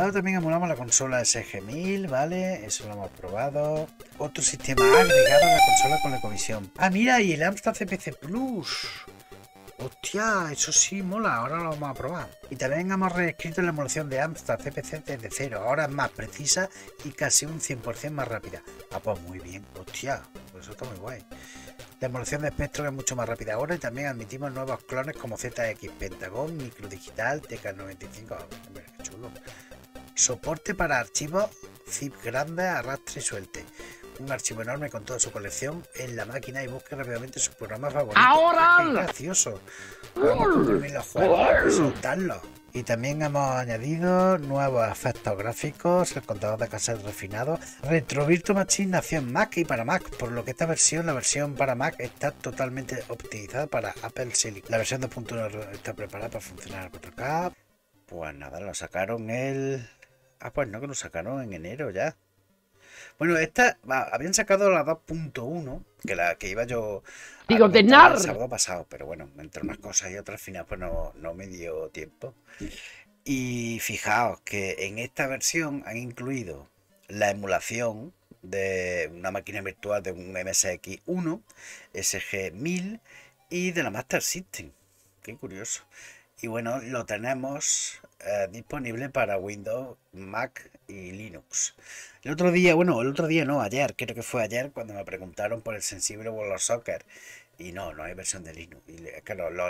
lado también emulamos la consola SG-1000, ¿vale? Eso lo hemos probado. Otro sistema agregado a la consola con la Ecovisión. Ah, mira, y el Amstrad CPC Plus. Hostia, eso sí mola, ahora lo vamos a probar. Y también hemos reescrito la emulación de Amstrad CPC desde cero. Ahora es más precisa y casi un 100% más rápida. Ah, pues muy bien, hostia, pues eso está muy guay. La emulación de Spectrum es mucho más rápida ahora y también admitimos nuevos clones como ZX Pentagon, Microdigital, TK95. Mira, qué chulo. Soporte para archivos zip grandes, arrastre y suelte. Un archivo enorme con toda su colección en la máquina y busque rápidamente su programa favorito. ¡Ahora! ¡Qué gracioso! Podemos comprimir los juegos y soltarlos. Y también hemos añadido nuevos efectos gráficos, el contador de cassette refinado. Retro Virtual Machine nació en Mac y para Mac, por lo que esta versión, la versión para Mac, está totalmente optimizada para Apple Silicon. La versión 2.1 está preparada para funcionar a 4K. Pues nada, lo sacaron el... Ah, pues no, que lo sacaron en enero ya. Bueno, habían sacado la 2.1, que iba yo a Digo, de comentarla el nar. sábado pasado, pero bueno, entre unas cosas y otras al final pues no me dio tiempo. Y fijaos que en esta versión han incluido la emulación de una máquina virtual de un MSX1, SG-1000 y de la Master System. Qué curioso. Y bueno, lo tenemos disponible para Windows, Mac y Linux. El otro día, bueno, el otro día no, ayer, creo que fue ayer cuando me preguntaron por el Sensible World Soccer. Y no hay versión de Linux. Y claro, los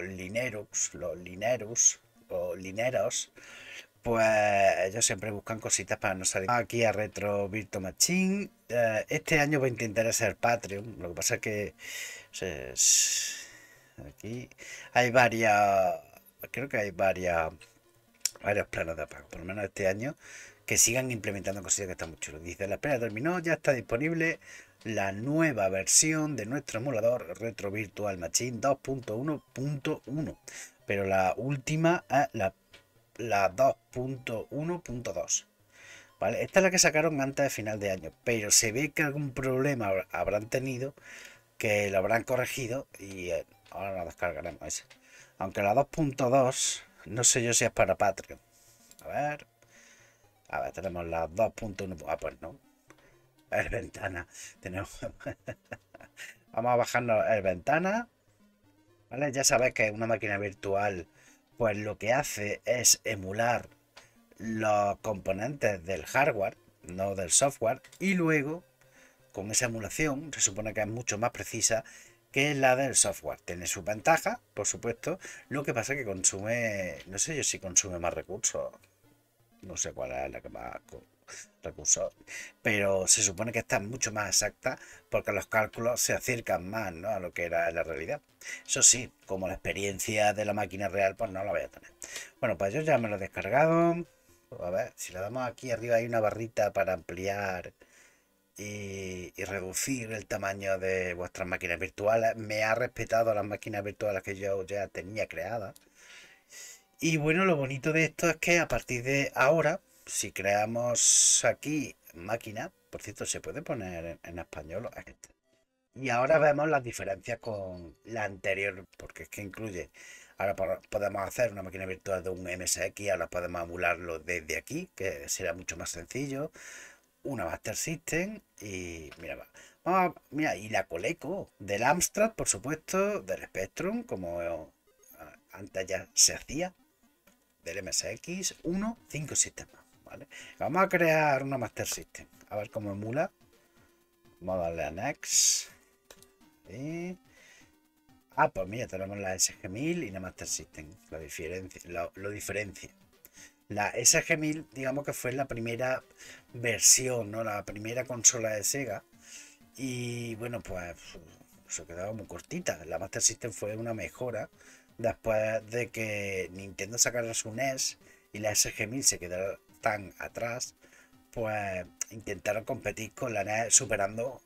Lineros, pues ellos siempre buscan cositas para no salir. Aquí a Retro Virtual Machine. Este año voy a intentar hacer Patreon. Lo que pasa es que aquí hay creo que hay varios planos de apago, por lo menos este año, que sigan implementando cositas que están muy chulas. Dice, la espera terminó, ya está disponible la nueva versión de nuestro emulador Retro Virtual Machine 2.1.1, pero la última es la 2.1.2. ¿Vale? Esta es la que sacaron antes de final de año, pero se ve que algún problema habrán tenido, que lo habrán corregido y ahora la descargaremos esa. Aunque la 2.2 no sé yo si es para Patreon. A ver, tenemos la 2.1. Ah, pues no. Es ventana. Tenemos. Vamos a bajarnos el ventana. ¿Vale? Ya sabéis que una máquina virtual, pues lo que hace es emular los componentes del hardware, no del software, y luego, con esa emulación, se supone que es mucho más precisa que la del software. Tiene sus ventajas, por supuesto. Lo que pasa es que consume, no sé yo si consume más recursos. No sé cuál es la que más recursos. Pero se supone que está mucho más exacta porque los cálculos se acercan más, ¿no?, a lo que era la realidad. Eso sí, como la experiencia de la máquina real, pues no la voy a tener. Bueno, pues yo ya me lo he descargado. A ver, si le damos aquí arriba hay una barrita para ampliar y reducir el tamaño de vuestras máquinas virtuales. Me ha respetado las máquinas virtuales que yo ya tenía creadas. Y bueno, lo bonito de esto es que a partir de ahora, si creamos aquí máquina, por cierto, se puede poner en español. Y ahora vemos las diferencias con la anterior, porque es que incluye, ahora podemos hacer una máquina virtual de un MSX, ahora podemos emularlo desde aquí, que será mucho más sencillo. Una Master System y mira, mira, y la Coleco del Amstrad, por supuesto, del Spectrum, como antes ya se hacía, del MSX 1, 5 sistemas, ¿vale? Vamos a crear una Master System, a ver cómo emula. Vamos a darle a Next. Pues mira, tenemos la SG-1000 y la Master System. La diferencia, lo diferencia. La SG-1000, digamos que fue la primera versión, ¿no?, la primera consola de Sega. Y bueno, pues se quedaba muy cortita. La Master System fue una mejora después de que Nintendo sacara su NES y la SG-1000 se quedara tan atrás. Pues intentaron competir con la NES superando,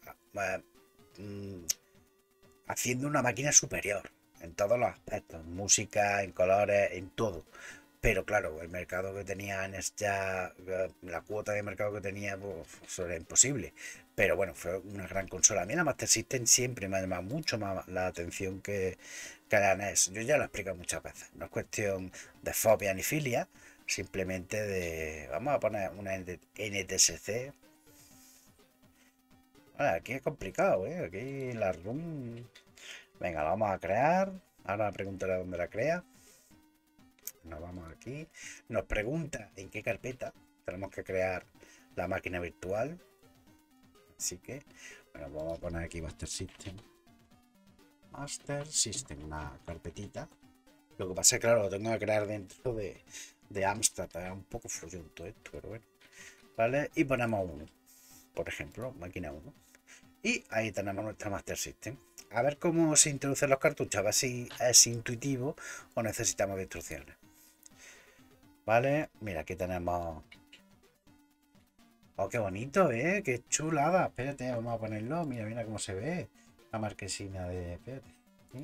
haciendo una máquina superior en todos los aspectos, música, en colores, en todo. Pero claro, el mercado que tenía NES ya, la cuota de mercado que tenía, pues, eso era imposible. Pero bueno, fue una gran consola. A mí la Master System siempre me ha llamado mucho más la atención que la NES. Yo ya lo he explicado muchas veces. No es cuestión de fobia ni filia, simplemente de... Vamos a poner una NTSC. Vale, aquí es complicado, ¿eh? Aquí la room... Venga, la vamos a crear. Ahora me preguntaré dónde la crea. Nos vamos aquí. Nos pregunta en qué carpeta tenemos que crear la máquina virtual. Así que, bueno, vamos a poner aquí Master System. Master System, una carpetita. Lo que pasa es que, claro, lo tengo que crear dentro de Amstrad. Es un poco fluyente esto, pero bueno. ¿Vale? Y ponemos uno. Por ejemplo, máquina 1. Y ahí tenemos nuestra Master System. A ver cómo se introducen los cartuchos. A ver si es intuitivo o necesitamos de instrucciones. Vale, mira, aquí tenemos... Oh, qué bonito, ¿eh? Qué chulada. Espérate, vamos a ponerlo. Mira, mira cómo se ve. La marquesina de... Espérate. ¿Sí?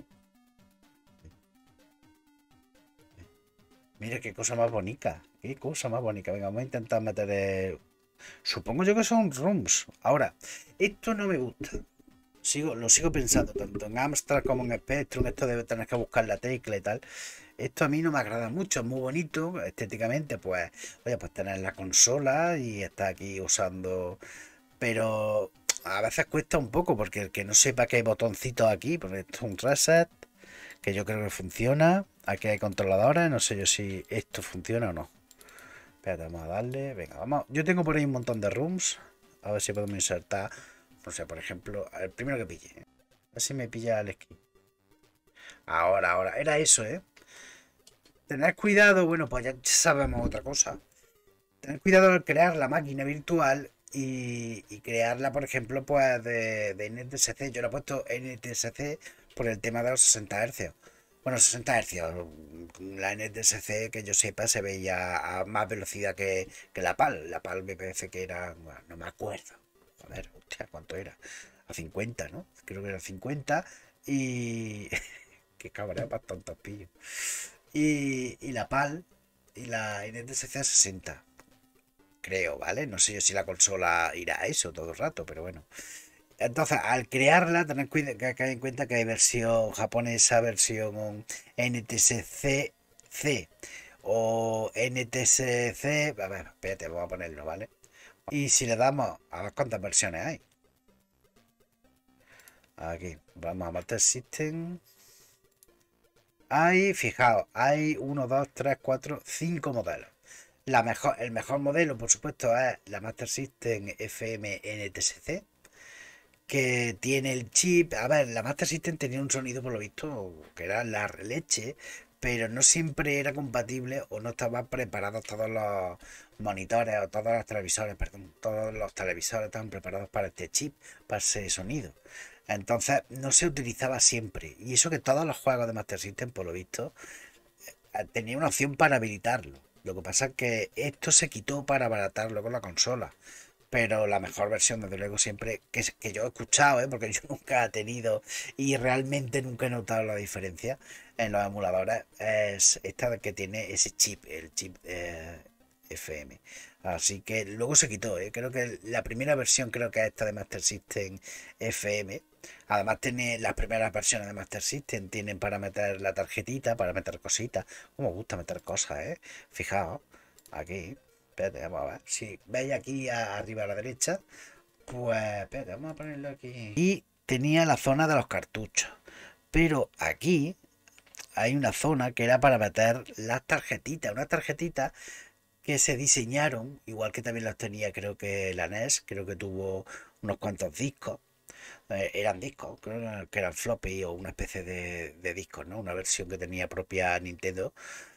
Mira qué cosa más bonita. Qué cosa más bonita. Venga, vamos a intentar meter... Supongo yo que son rooms. Ahora, esto no me gusta. Lo sigo pensando, tanto en Amstrad como en Spectrum. Esto debe tener que buscar la tecla y tal. Esto a mí no me agrada mucho, es muy bonito estéticamente, pues, oye, pues tener la consola y estar aquí usando, pero a veces cuesta un poco porque el que no sepa que hay botoncitos aquí, porque esto es un reset, que yo creo que funciona, aquí hay controladores, no sé yo si esto funciona o no. Espérate, vamos a darle, venga, vamos, yo tengo por ahí un montón de rooms, a ver si podemos insertar, no sé, por ejemplo, el primero que pille, a ver si me pilla el esquí. Ahora, era eso, ¿eh? Tener cuidado, bueno, pues ya sabemos otra cosa. Tener cuidado al crear la máquina virtual y crearla, por ejemplo, pues de NTSC. Yo le he puesto NTSC por el tema de los 60 Hz. Bueno, 60 Hz. La NTSC, que yo sepa, se veía a más velocidad que la PAL. La PAL me parece que era, bueno, no me acuerdo. Joder, hostia, ¿cuánto era? A 50, ¿no? Creo que era 50. Y... Qué cabrón, para tantos pillos. Y la PAL y la NTSC a 60, creo, ¿vale? No sé yo si la consola irá a eso todo el rato, pero bueno. Entonces, al crearla, tener que en cuenta que hay versión japonesa, versión NTSC-C o NTSC. A ver, espérate, vamos a ponerlo, ¿vale? Y si le damos a ver cuántas versiones hay. Aquí, vamos a Master System. Fijaos, hay 1, 2, 3, 4, 5 modelos. El mejor modelo, por supuesto, es la Master System FM NTSC, que tiene el chip. A ver, la Master System tenía un sonido, por lo visto, que era la leche, pero no siempre era compatible o no estaban preparados todos los monitores o todos los televisores, perdón, todos los televisores estaban preparados para este chip, para ese sonido. Entonces no se utilizaba siempre. Y eso que todos los juegos de Master System, por lo visto, tenía una opción para habilitarlo. Lo que pasa es que esto se quitó para abaratarlo con la consola. Pero la mejor versión, desde luego, siempre que yo he escuchado, porque yo nunca he tenido y realmente nunca he notado la diferencia en los emuladores, es esta que tiene ese chip, el chip FM. Así que luego se quitó, ¿eh? Creo que la primera versión creo que es esta de Master System FM. Además tiene las primeras versiones de Master System, tienen para meter la tarjetita, para meter cositas. Como me gusta meter cosas, ¿eh? Fijaos, aquí. Espérate, vamos a ver. Si veis aquí arriba a la derecha, pues espérate, vamos a ponerlo aquí. Y tenía la zona de los cartuchos. Pero aquí hay una zona que era para meter las tarjetitas. Unas tarjetitas que se diseñaron, igual que también las tenía creo que la NES, creo que tuvo unos cuantos discos. Eran discos, creo que eran floppy o una especie de discos, ¿no? Una versión que tenía propia Nintendo.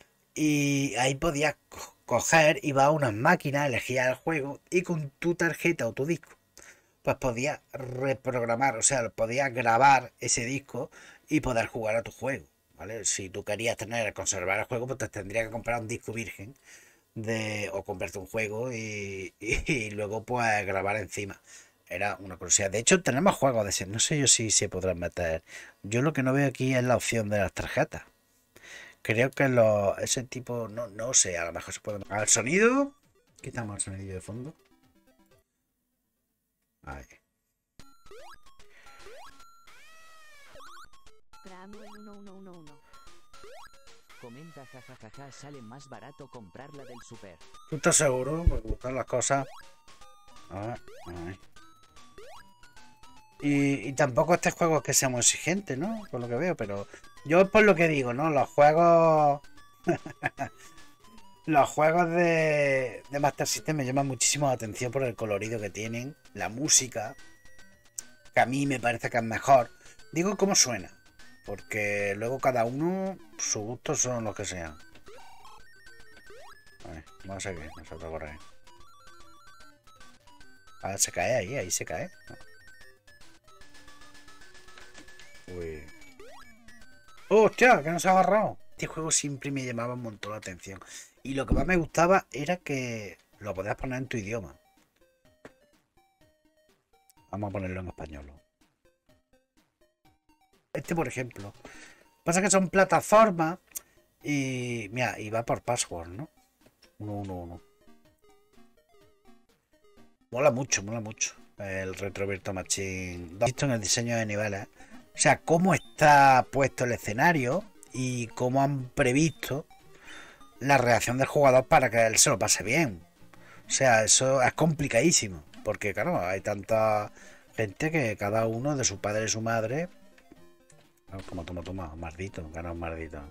Y ahí podías coger, iba a unas máquinas, elegías el juego y con tu tarjeta o tu disco, pues podías reprogramar, o sea, podías grabar ese disco y poder jugar a tu juego, ¿vale? Si tú querías conservar el juego, pues te tendrías que comprar un disco virgen o comprarte un juego y luego pues grabar encima. Era una curiosidad. De hecho, tenemos juegos de ese. No sé yo si se podrán meter. Yo lo que no veo aquí es la opción de las tarjetas. Creo que ese tipo, no sé, a lo mejor se puede... ¿Al sonido? Quitamos el sonidillo de fondo. Ahí. Comenta jajajaja, sale más barato comprarla del super. ¿Tú estás seguro? Porque buscar las cosas. A ver, a ver. Y tampoco este juego es que sea muy exigente, ¿no? Por lo que veo, pero yo por lo que digo, ¿no? Los juegos... Los juegos de Master System me llaman muchísimo la atención por el colorido que tienen, la música, que a mí me parece que es mejor. Digo cómo suena, porque luego cada uno, su gusto son los que sean. A ver, vamos a seguir, nosotros por ahí. A ver, se cae ahí se cae. Uy. ¡Oh, hostia! Que no se ha agarrado. Este juego siempre me llamaba un montón la atención. Y lo que más me gustaba era que lo podías poner en tu idioma. Vamos a ponerlo en español. Este, por ejemplo. Pasa que son plataformas y... Mira, y va por password, ¿no? 111. Mola mucho, mola mucho. El Retro Virtua Machine. Visto en el diseño de niveles. O sea, cómo está puesto el escenario y cómo han previsto la reacción del jugador para que él se lo pase bien. O sea, eso es complicadísimo. Porque, claro, hay tanta gente que cada uno de su padre y su madre. Toma, mardito, gana un mardito.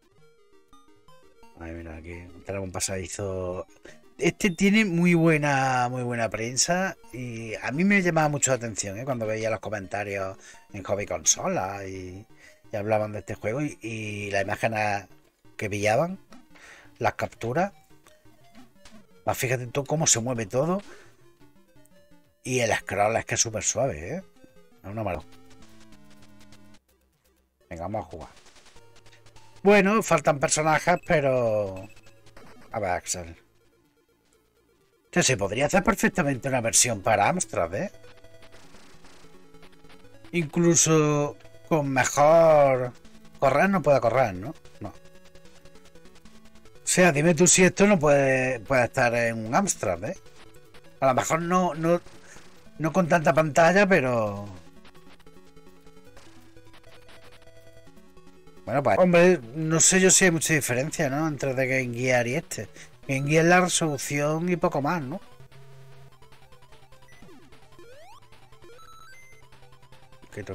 Ay, mira, aquí tenemos un pasadizo. Este tiene muy buena prensa y a mí me llamaba mucho la atención, ¿eh? Cuando veía los comentarios en Hobby Consola y hablaban de este juego y las imágenes que pillaban, las capturas. Pues fíjate tú cómo se mueve todo y el scroll es que es súper suave, ¿eh? Es una maravilla. Venga, vamos a jugar. Bueno, faltan personajes, pero... A ver, Axel. Se podría hacer perfectamente una versión para Amstrad, ¿eh? Incluso con mejor... Correr no puede correr, ¿no? No. O sea, dime tú si esto no puede estar en un Amstrad, ¿eh? A lo mejor no con tanta pantalla, pero... Bueno, pues... Hombre, no sé yo si hay mucha diferencia, ¿no? Entre de Game Gear y este. Game Gear la resolución y poco más, ¿no? Quieto.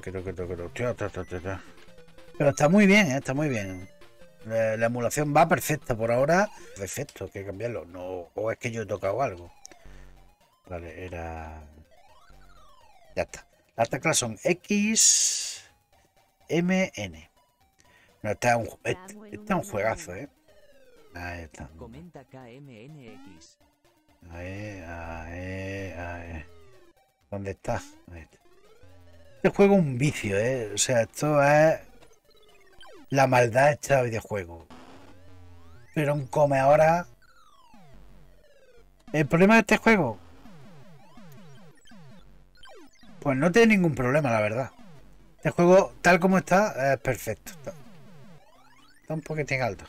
Pero está muy bien, ¿eh? Está muy bien. La emulación va perfecta por ahora. Defecto, hay que cambiarlo. No, o es que yo he tocado algo. Vale, era... Ya está. Las teclas son X, M, N. No, este es un juegazo, ¿eh? Ahí está. Comenta KMNX. Ahí. ¿Dónde está? Ahí está. Este juego es un vicio, ¿eh? O sea, esto es la maldad hecha de videojuego. Pero un come ahora. El problema de este juego, pues no tiene ningún problema, la verdad. Este juego, tal como está, es perfecto. Está un poquitín alto.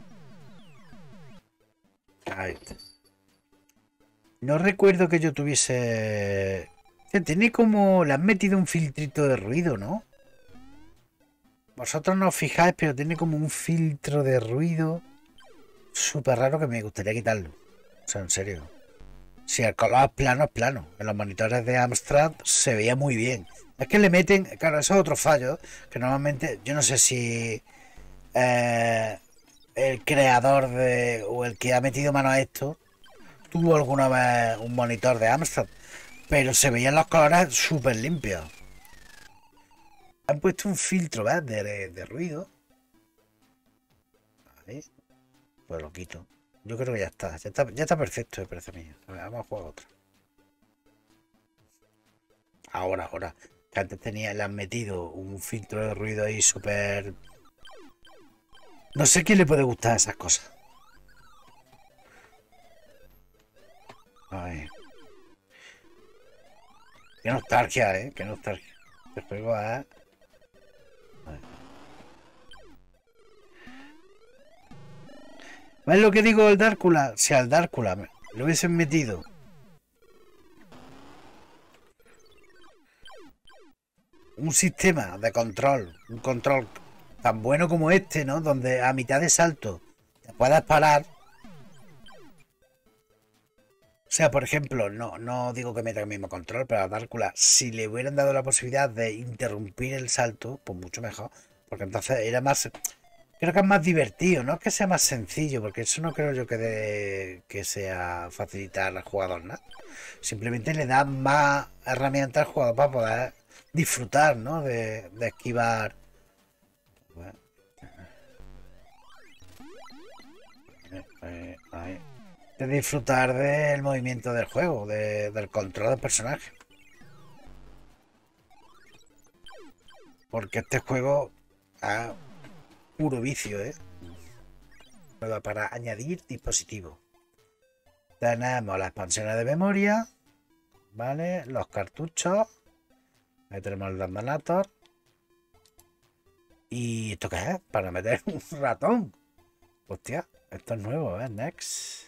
Ahí está. No recuerdo que yo tuviese... Tiene como... Le han metido un filtrito de ruido, ¿no? Vosotros no os fijáis, pero tiene como un filtro de ruido súper raro que me gustaría quitarlo. O sea, en serio. Si el color es plano. En los monitores de Amstrad se veía muy bien. Es que le meten... Claro, eso es otro fallo. Que normalmente... Yo no sé si... el creador o el que ha metido mano a esto tuvo alguna vez un monitor de Amstrad, pero se veían los colores súper limpios. Han puesto un filtro, ¿ves? De ruido. Vale. Pues lo quito. Yo creo que ya está. Ya está perfecto, me parece a mí. A ver, vamos a jugar otro. Ahora. Que antes le han metido un filtro de ruido ahí súper... No sé quién le puede gustar esas cosas. Ay. Qué nostalgia, ¿eh? Qué nostalgia. Este juego es... ¿Ves lo que digo del Dárcula? Si al Dárcula le hubiesen metido un sistema de control, un control tan bueno como este, ¿no? Donde a mitad de salto te puedas parar. O sea, por ejemplo, no digo que meta el mismo control, pero a Dárcula, si le hubieran dado la posibilidad de interrumpir el salto, pues mucho mejor. Porque entonces era más. Creo que es más divertido, no es que sea más sencillo, porque eso no creo yo que sea facilitar al jugador, ¿no? Simplemente le da más herramientas al jugador para poder disfrutar, ¿no? De esquivar. Bueno, ahí. De disfrutar del movimiento del juego, del control del personaje. Porque este juego es puro vicio, ¿eh? Para añadir dispositivos. Tenemos las expansiones de memoria, ¿vale? Los cartuchos. Ahí tenemos el Dandanator. ¿Y esto qué es? Para meter un ratón. Hostia, esto es nuevo, ¿eh? Next.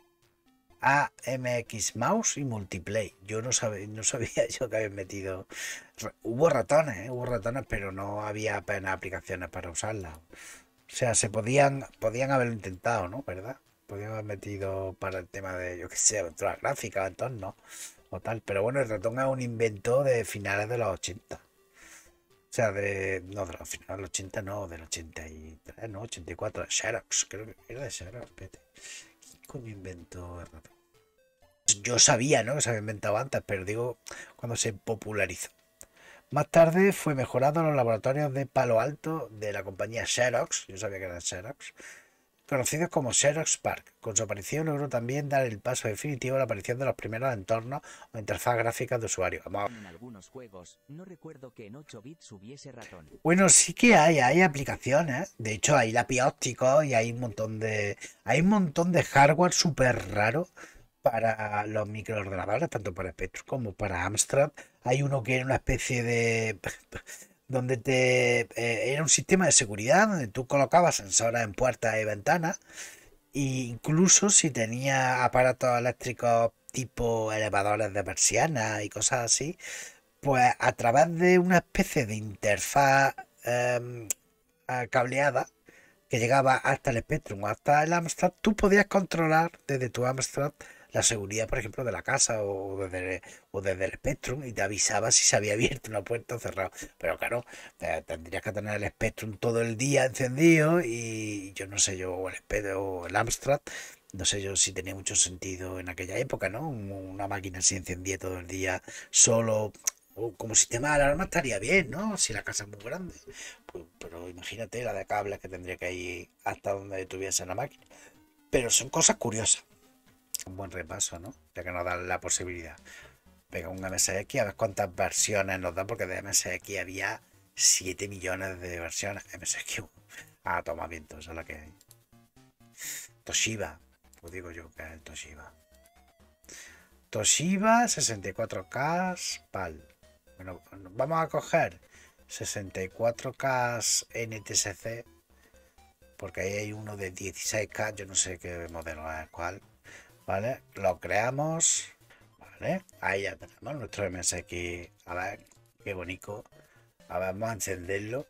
AMX Mouse y Multiplay. Yo no sabía yo que habían metido. Hubo ratones, pero no había apenas aplicaciones para usarlas. O sea, podían haberlo intentado, ¿no? ¿Verdad? Podían haber metido para el tema de, yo qué sé, aventuras gráficas, entonces, o tal. Pero bueno, el ratón es un invento de finales de los 80. O sea, no, de los finales de los 80, no, del 83, no, 84, Xerox, creo que era de Xerox, espérate. ¿Quién coño inventó el ratón? Yo sabía, ¿no? Que se había inventado antes, pero digo, cuando se popularizó. Más tarde fue mejorado en los laboratorios de Palo Alto de la compañía Xerox, yo sabía que era Xerox, conocidos como Xerox PARC. Con su aparición logró también dar el paso definitivo a la aparición de los primeros entornos o interfaz gráficas de usuario. En algunos juegos, no recuerdo que en 8 bits hubiese ratón. Bueno, sí que hay aplicaciones. De hecho, hay lápiz óptico y hay un montón de hardware súper raro para los microordenadores, tanto para Spectrum como para Amstrad. Hay uno que era una especie de donde era un sistema de seguridad donde tú colocabas sensores en puertas y ventanas, e incluso si tenía aparatos eléctricos tipo elevadores de persiana y cosas así, pues a través de una especie de interfaz cableada que llegaba hasta el Spectrum o hasta el Amstrad, tú podías controlar desde tu Amstrad la seguridad, por ejemplo, de la casa o desde el Spectrum, y te avisaba si se había abierto una puerta o cerrado. Pero claro, tendrías que tener el Spectrum todo el día encendido y yo no sé yo, o el Spectrum o el Amstrad, no sé yo si tenía mucho sentido en aquella época, ¿no? Una máquina así encendía todo el día solo. O como sistema de alarma estaría bien, ¿no? Si la casa es muy grande. Pues, pero imagínate la de cables que tendría que ir hasta donde tuviese la máquina. Pero son cosas curiosas. Un buen repaso, ¿no? Ya que nos dan la posibilidad. Pega un MSX, a ver cuántas versiones nos da, porque de MSX había 7 millones de versiones. MSX. Ah, toma viento, esa es la que hay. Toshiba. Pues digo yo que es Toshiba. Toshiba 64K PAL. Bueno, vamos a coger 64K NTSC, porque ahí hay uno de 16K, yo no sé qué modelo es cuál. Vale, lo creamos. Vale, ahí ya tenemos nuestro MSX. A ver, qué bonito. A ver, vamos a encenderlo.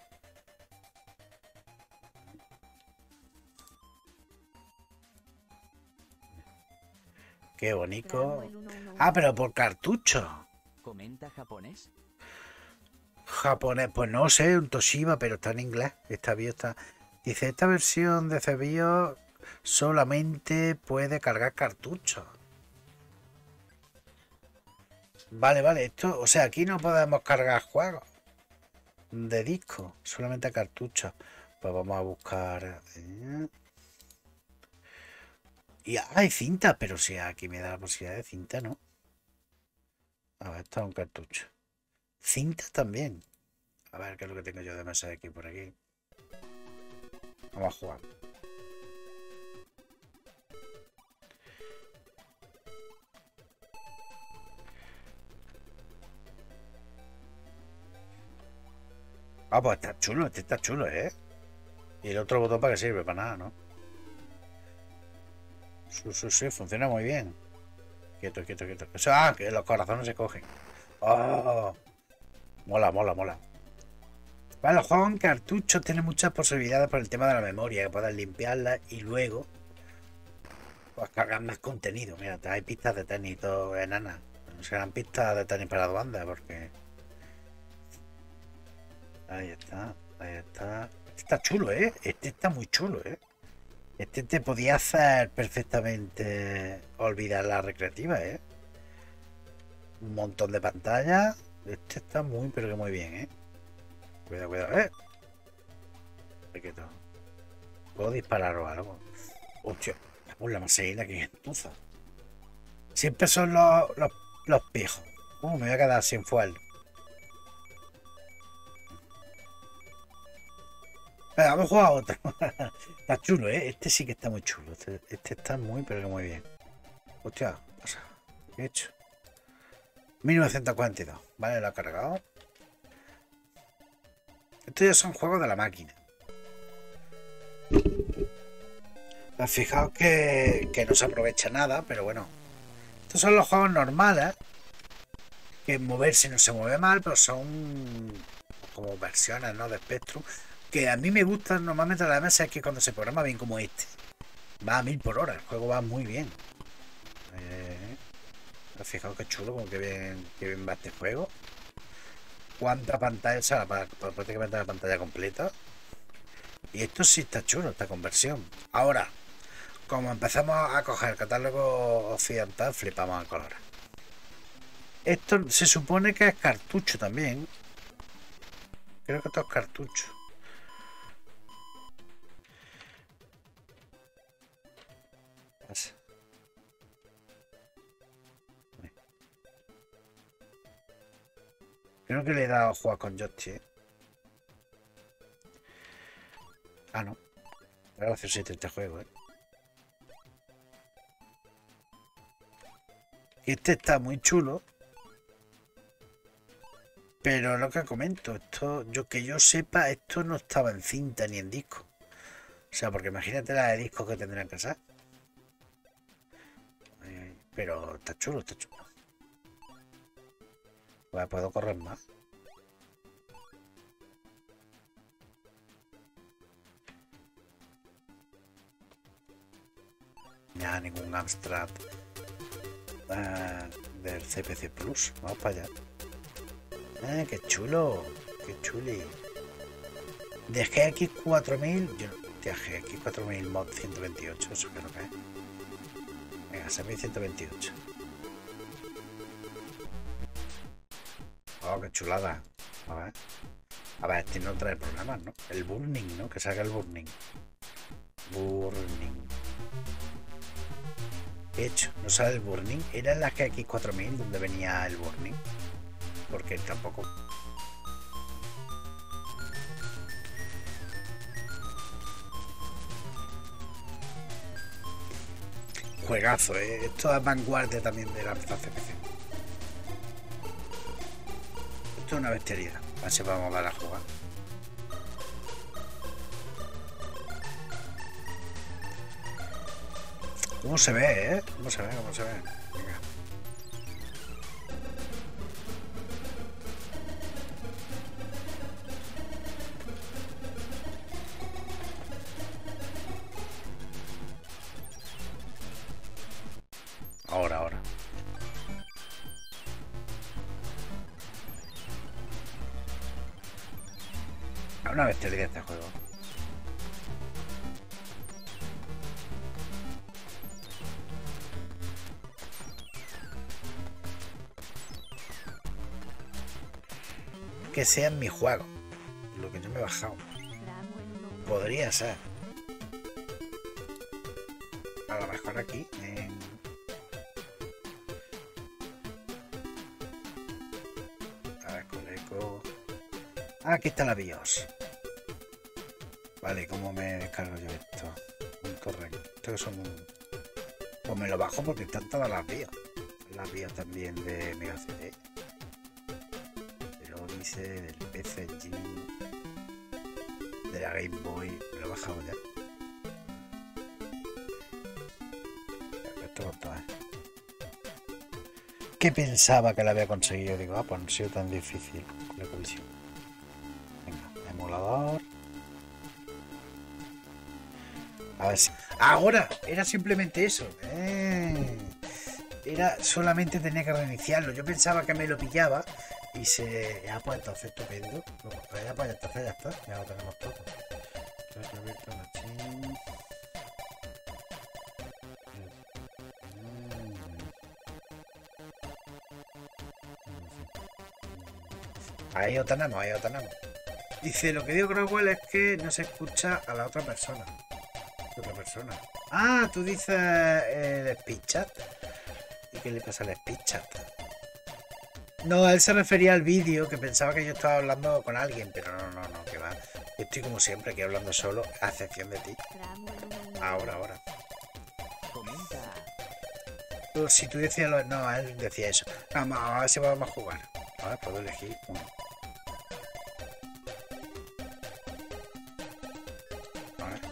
Qué bonito. Ah, pero por cartucho. ¿Comenta japonés? Japonés, pues no sé, un Toshiba, pero está en inglés. Está bien, está. Dice, esta versión de CBIOS solamente puede cargar cartuchos. Vale, esto, o sea, aquí no podemos cargar juegos de disco, solamente cartuchos. Pues vamos a buscar. Y hay cinta, pero si aquí me da la posibilidad de cinta, ¿no? A ver, esto es un cartucho. Cinta también. A ver qué es lo que tengo yo de mesa aquí por aquí. Vamos a jugar. Ah, pues está chulo, este está chulo, ¿eh? Y el otro botón para qué sirve, para nada, ¿no? Sí, funciona muy bien. Quieto. Que los corazones se cogen. ¡Oh! Mola. Para los juegos en cartucho tiene muchas posibilidades por el tema de la memoria, que puedas limpiarla y luego pues cargar más contenido. Mira, hay pistas de tenis y todo enanas. No serán pistas de tenis para 2 bandas, porque... Ahí está, ahí está. Este está chulo, ¿eh? Este está muy chulo, ¿eh? Este te podía hacer perfectamente olvidar la recreativa, ¿eh? Un montón de pantallas. Este está muy, pero que muy bien, ¿eh? Cuidado, cuidado, ¿eh? Quieto. ¿Puedo disparar o algo? Hostia, la maseína que gentuza. Siempre son los pijos. Me voy a quedar sin fuel. Venga, vamos a jugar a otro. Está chulo, ¿eh? Este sí que está muy chulo. Este está muy, pero que muy bien. Hostia, ¿qué he hecho? 1942. Vale, lo ha cargado. Estos ya son juegos de la máquina. Fijaos que no se aprovecha nada, pero bueno. Estos son los juegos normales. Que moverse no se mueve mal, pero son como versiones, ¿no? De Spectrum. Que a mí me gustan normalmente las mesas, es que cuando se programa bien como este. Va a 1000 por hora, el juego va muy bien. Fijaos que chulo, como que bien va este juego. Cuánta pantalla, o sea, prácticamente la pantalla completa. Y esto sí está chulo, esta conversión. Ahora, como empezamos a coger el catálogo occidental, flipamos a colores. Esto se supone que es cartucho también. Creo que esto es cartucho. Creo que le he dado a jugar con joystick. Ah, no. Era gracioso este juego, ¿eh? Este está muy chulo. Pero lo que comento, esto, que yo sepa, esto no estaba en cinta ni en disco. O sea, porque imagínate la de discos que tendrán que ser. Pero está chulo, está chulo. Pues puedo correr más. Ya ningún Amstrad del CPC Plus. Vamos para allá. Qué chulo. Qué chuli. De GX 4000. Yo no. De GX 4000 mod 128. Eso creo que es. Venga, 6128. Oh, qué chulada. A ver. A ver, este no trae problemas, ¿no? El burning, ¿no? Que salga el burning. Burning. De hecho, no sale el burning. Era en la GX 4000 donde venía el burning. Porque tampoco. Juegazo, ¿eh? Esto es vanguardia también de la CPC. Esto es una bestialidad. Así vamos a dar a jugar. ¿Cómo se ve, ¿Cómo se ve? ¿Cómo se ve? Venga. Ahora. Una bestialidad este juego. Que sea en mi juego. Lo que yo me he bajado. Podría ser. A lo mejor aquí a ver, Coleco. Aquí está la BIOS. Vale, ¿cómo me descargo yo esto? Un correcto. Estos son pues me lo bajo porque están todas las BIOS. Las BIOS también de Mega CD. Del Odyssey, del PCG, de la Game Boy. Me lo he bajado ya. Esto con ¿Qué pensaba que lo había conseguido? Digo, pues no ha sido tan difícil la colisión. Venga, A ver si... Ahora, era simplemente eso. Era solamente tenía que reiniciarlo. Yo pensaba que me lo pillaba y se... Ya, pues entonces estupendo. Ya, pues entonces ya está. Ya lo tenemos todo. Ahí lo tenemos, ahí lo tenemos. Dice, lo que digo Crowell es que no se escucha a la otra persona. Ah, tú dices el speech chat. ¿Y qué le pasa al speech chat? No, él se refería al vídeo, que pensaba que yo estaba hablando con alguien, pero no, que va. Yo estoy como siempre aquí hablando solo, a excepción de ti. Ahora. Pero si tú decías lo... No, él decía eso. Vamos, a ver si vamos a jugar. A ver, puedo elegir uno. A ver.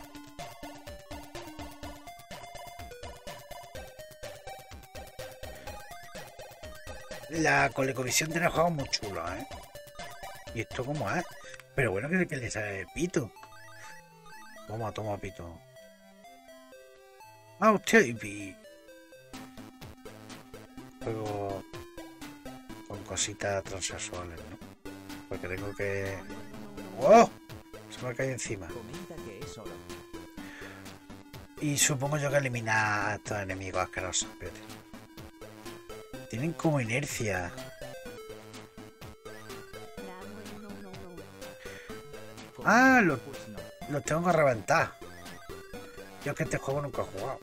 La ColecoVision tiene juegos muy chulos, ¿eh? Y esto como es. Pero bueno, que le sale el pito. Toma, pito. Ah, hostia, y... Juego con cositas transexuales, ¿no? Porque tengo que... ¡Oh! Se me ha caído encima. Y supongo yo que eliminar a estos enemigos asquerosos. Fíjate. Tienen como inercia. Ah, los tengo que reventar. Yo es que este juego nunca he jugado.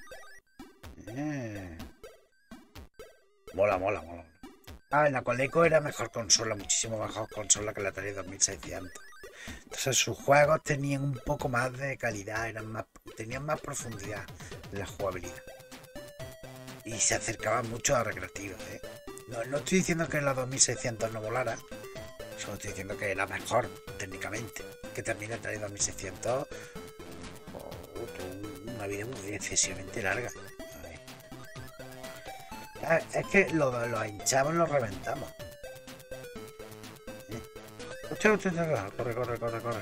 Mola. Ah, la Coleco era mejor consola, muchísimo mejor consola que la Atari 2600. Entonces sus juegos tenían un poco más de calidad, tenían más profundidad en la jugabilidad. Y se acercaban mucho a recreativos, ¿eh? No estoy diciendo que la 2600 no volara, solo estoy diciendo que era mejor técnicamente. Que también la Atari 2600 una vida muy excesivamente larga. Es que los hinchamos y los reventamos. Hostia, corre.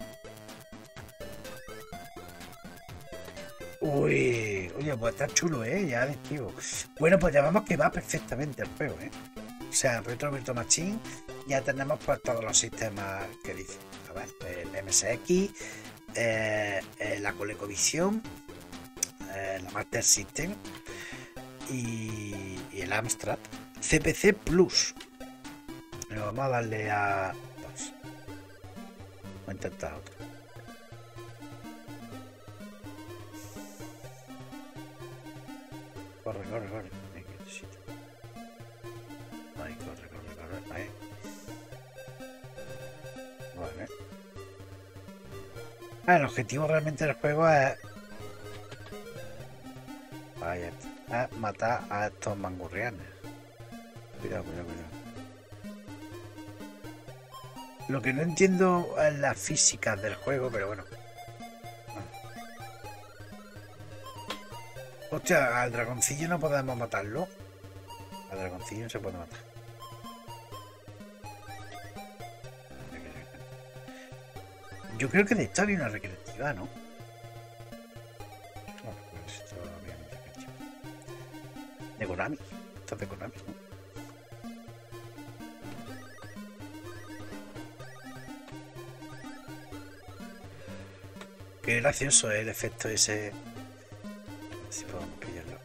Uy, oye, pues está chulo, ya adictivo. Bueno, pues llamamos que va perfectamente el juego, O sea, Retro Virtual Machine ya tenemos pues todos los sistemas que dice. A ver, el MSX, la ColecoVision, la Master System y el Amstrad. CPC Plus. Pero vamos a darle a 2. Voy a intentar otro. Corre. Ahí, corre. Ahí. Vale. El objetivo realmente del juego es... Ahí está. Es matar a estos mangurrianes. Cuidado. Lo que no entiendo es las físicas del juego, pero bueno. Hostia, al dragoncillo no podemos matarlo. Al dragoncillo no se puede matar. Yo creo que de esto había una recreativa, ¿no? Pues esto obviamente recreativa. De Konami. Esto es de Konami, ¿no? Qué gracioso es el efecto ese. A ver si podemos pillarlo.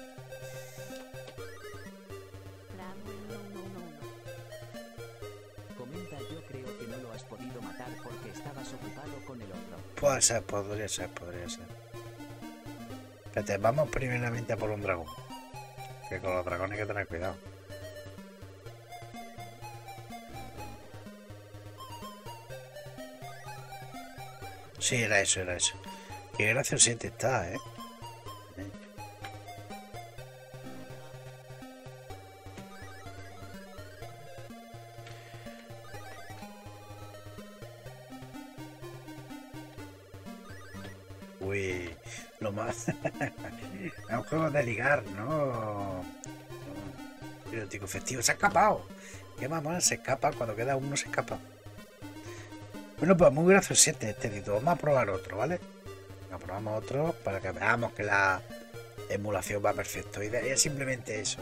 Comenta, yo creo que no lo has podido matar porque estabas ocupado con el otro. Puede ser, podría ser. Espérate, vamos primeramente a por un dragón. Que con los dragones hay que tener cuidado. Sí, era eso. Qué graciosete está, Uy, lo más... es un juego de ligar, ¿no? Erótico festivo. Se ha escapado. Qué mamá, se escapa. Cuando queda uno se escapa. Bueno, pues muy graciosete este edito. Vamos a probar otro, ¿vale? Venga, probamos otro para que veamos que la emulación va perfecto. Y es simplemente eso.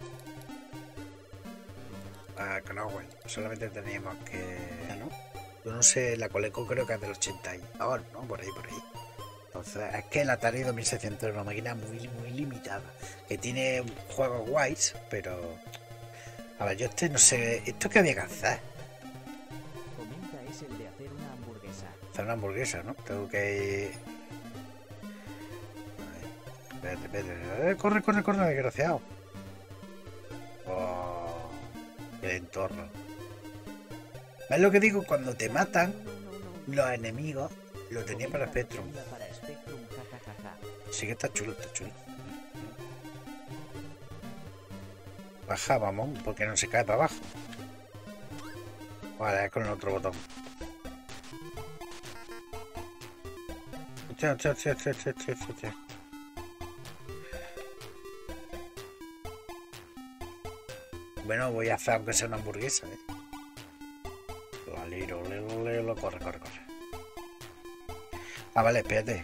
Knowledge. Solamente teníamos que... ¿no? Yo no sé, la Coleco creo que es del 80 y... ahora, ¿no? Por ahí, por ahí. Entonces, es que el Atari 2600 es una máquina muy limitada. Que tiene juegos guays, pero... A ver, yo no sé... ¿Esto qué había que hacer? Comenta es el de hacer una hamburguesa. Hacer una hamburguesa, ¿no? Tengo que... Espérate. Corre, desgraciado. Oh, qué entorno. ¿Ves lo que digo? Cuando te matan, los enemigos lo tenían para Spectrum. Sí que está chulo, Baja, vamos, porque no se cae para abajo. Vale, con el otro botón. Hostia. Bueno, voy a hacer aunque sea una hamburguesa, ¿eh? Corre. Ah, vale, espérate.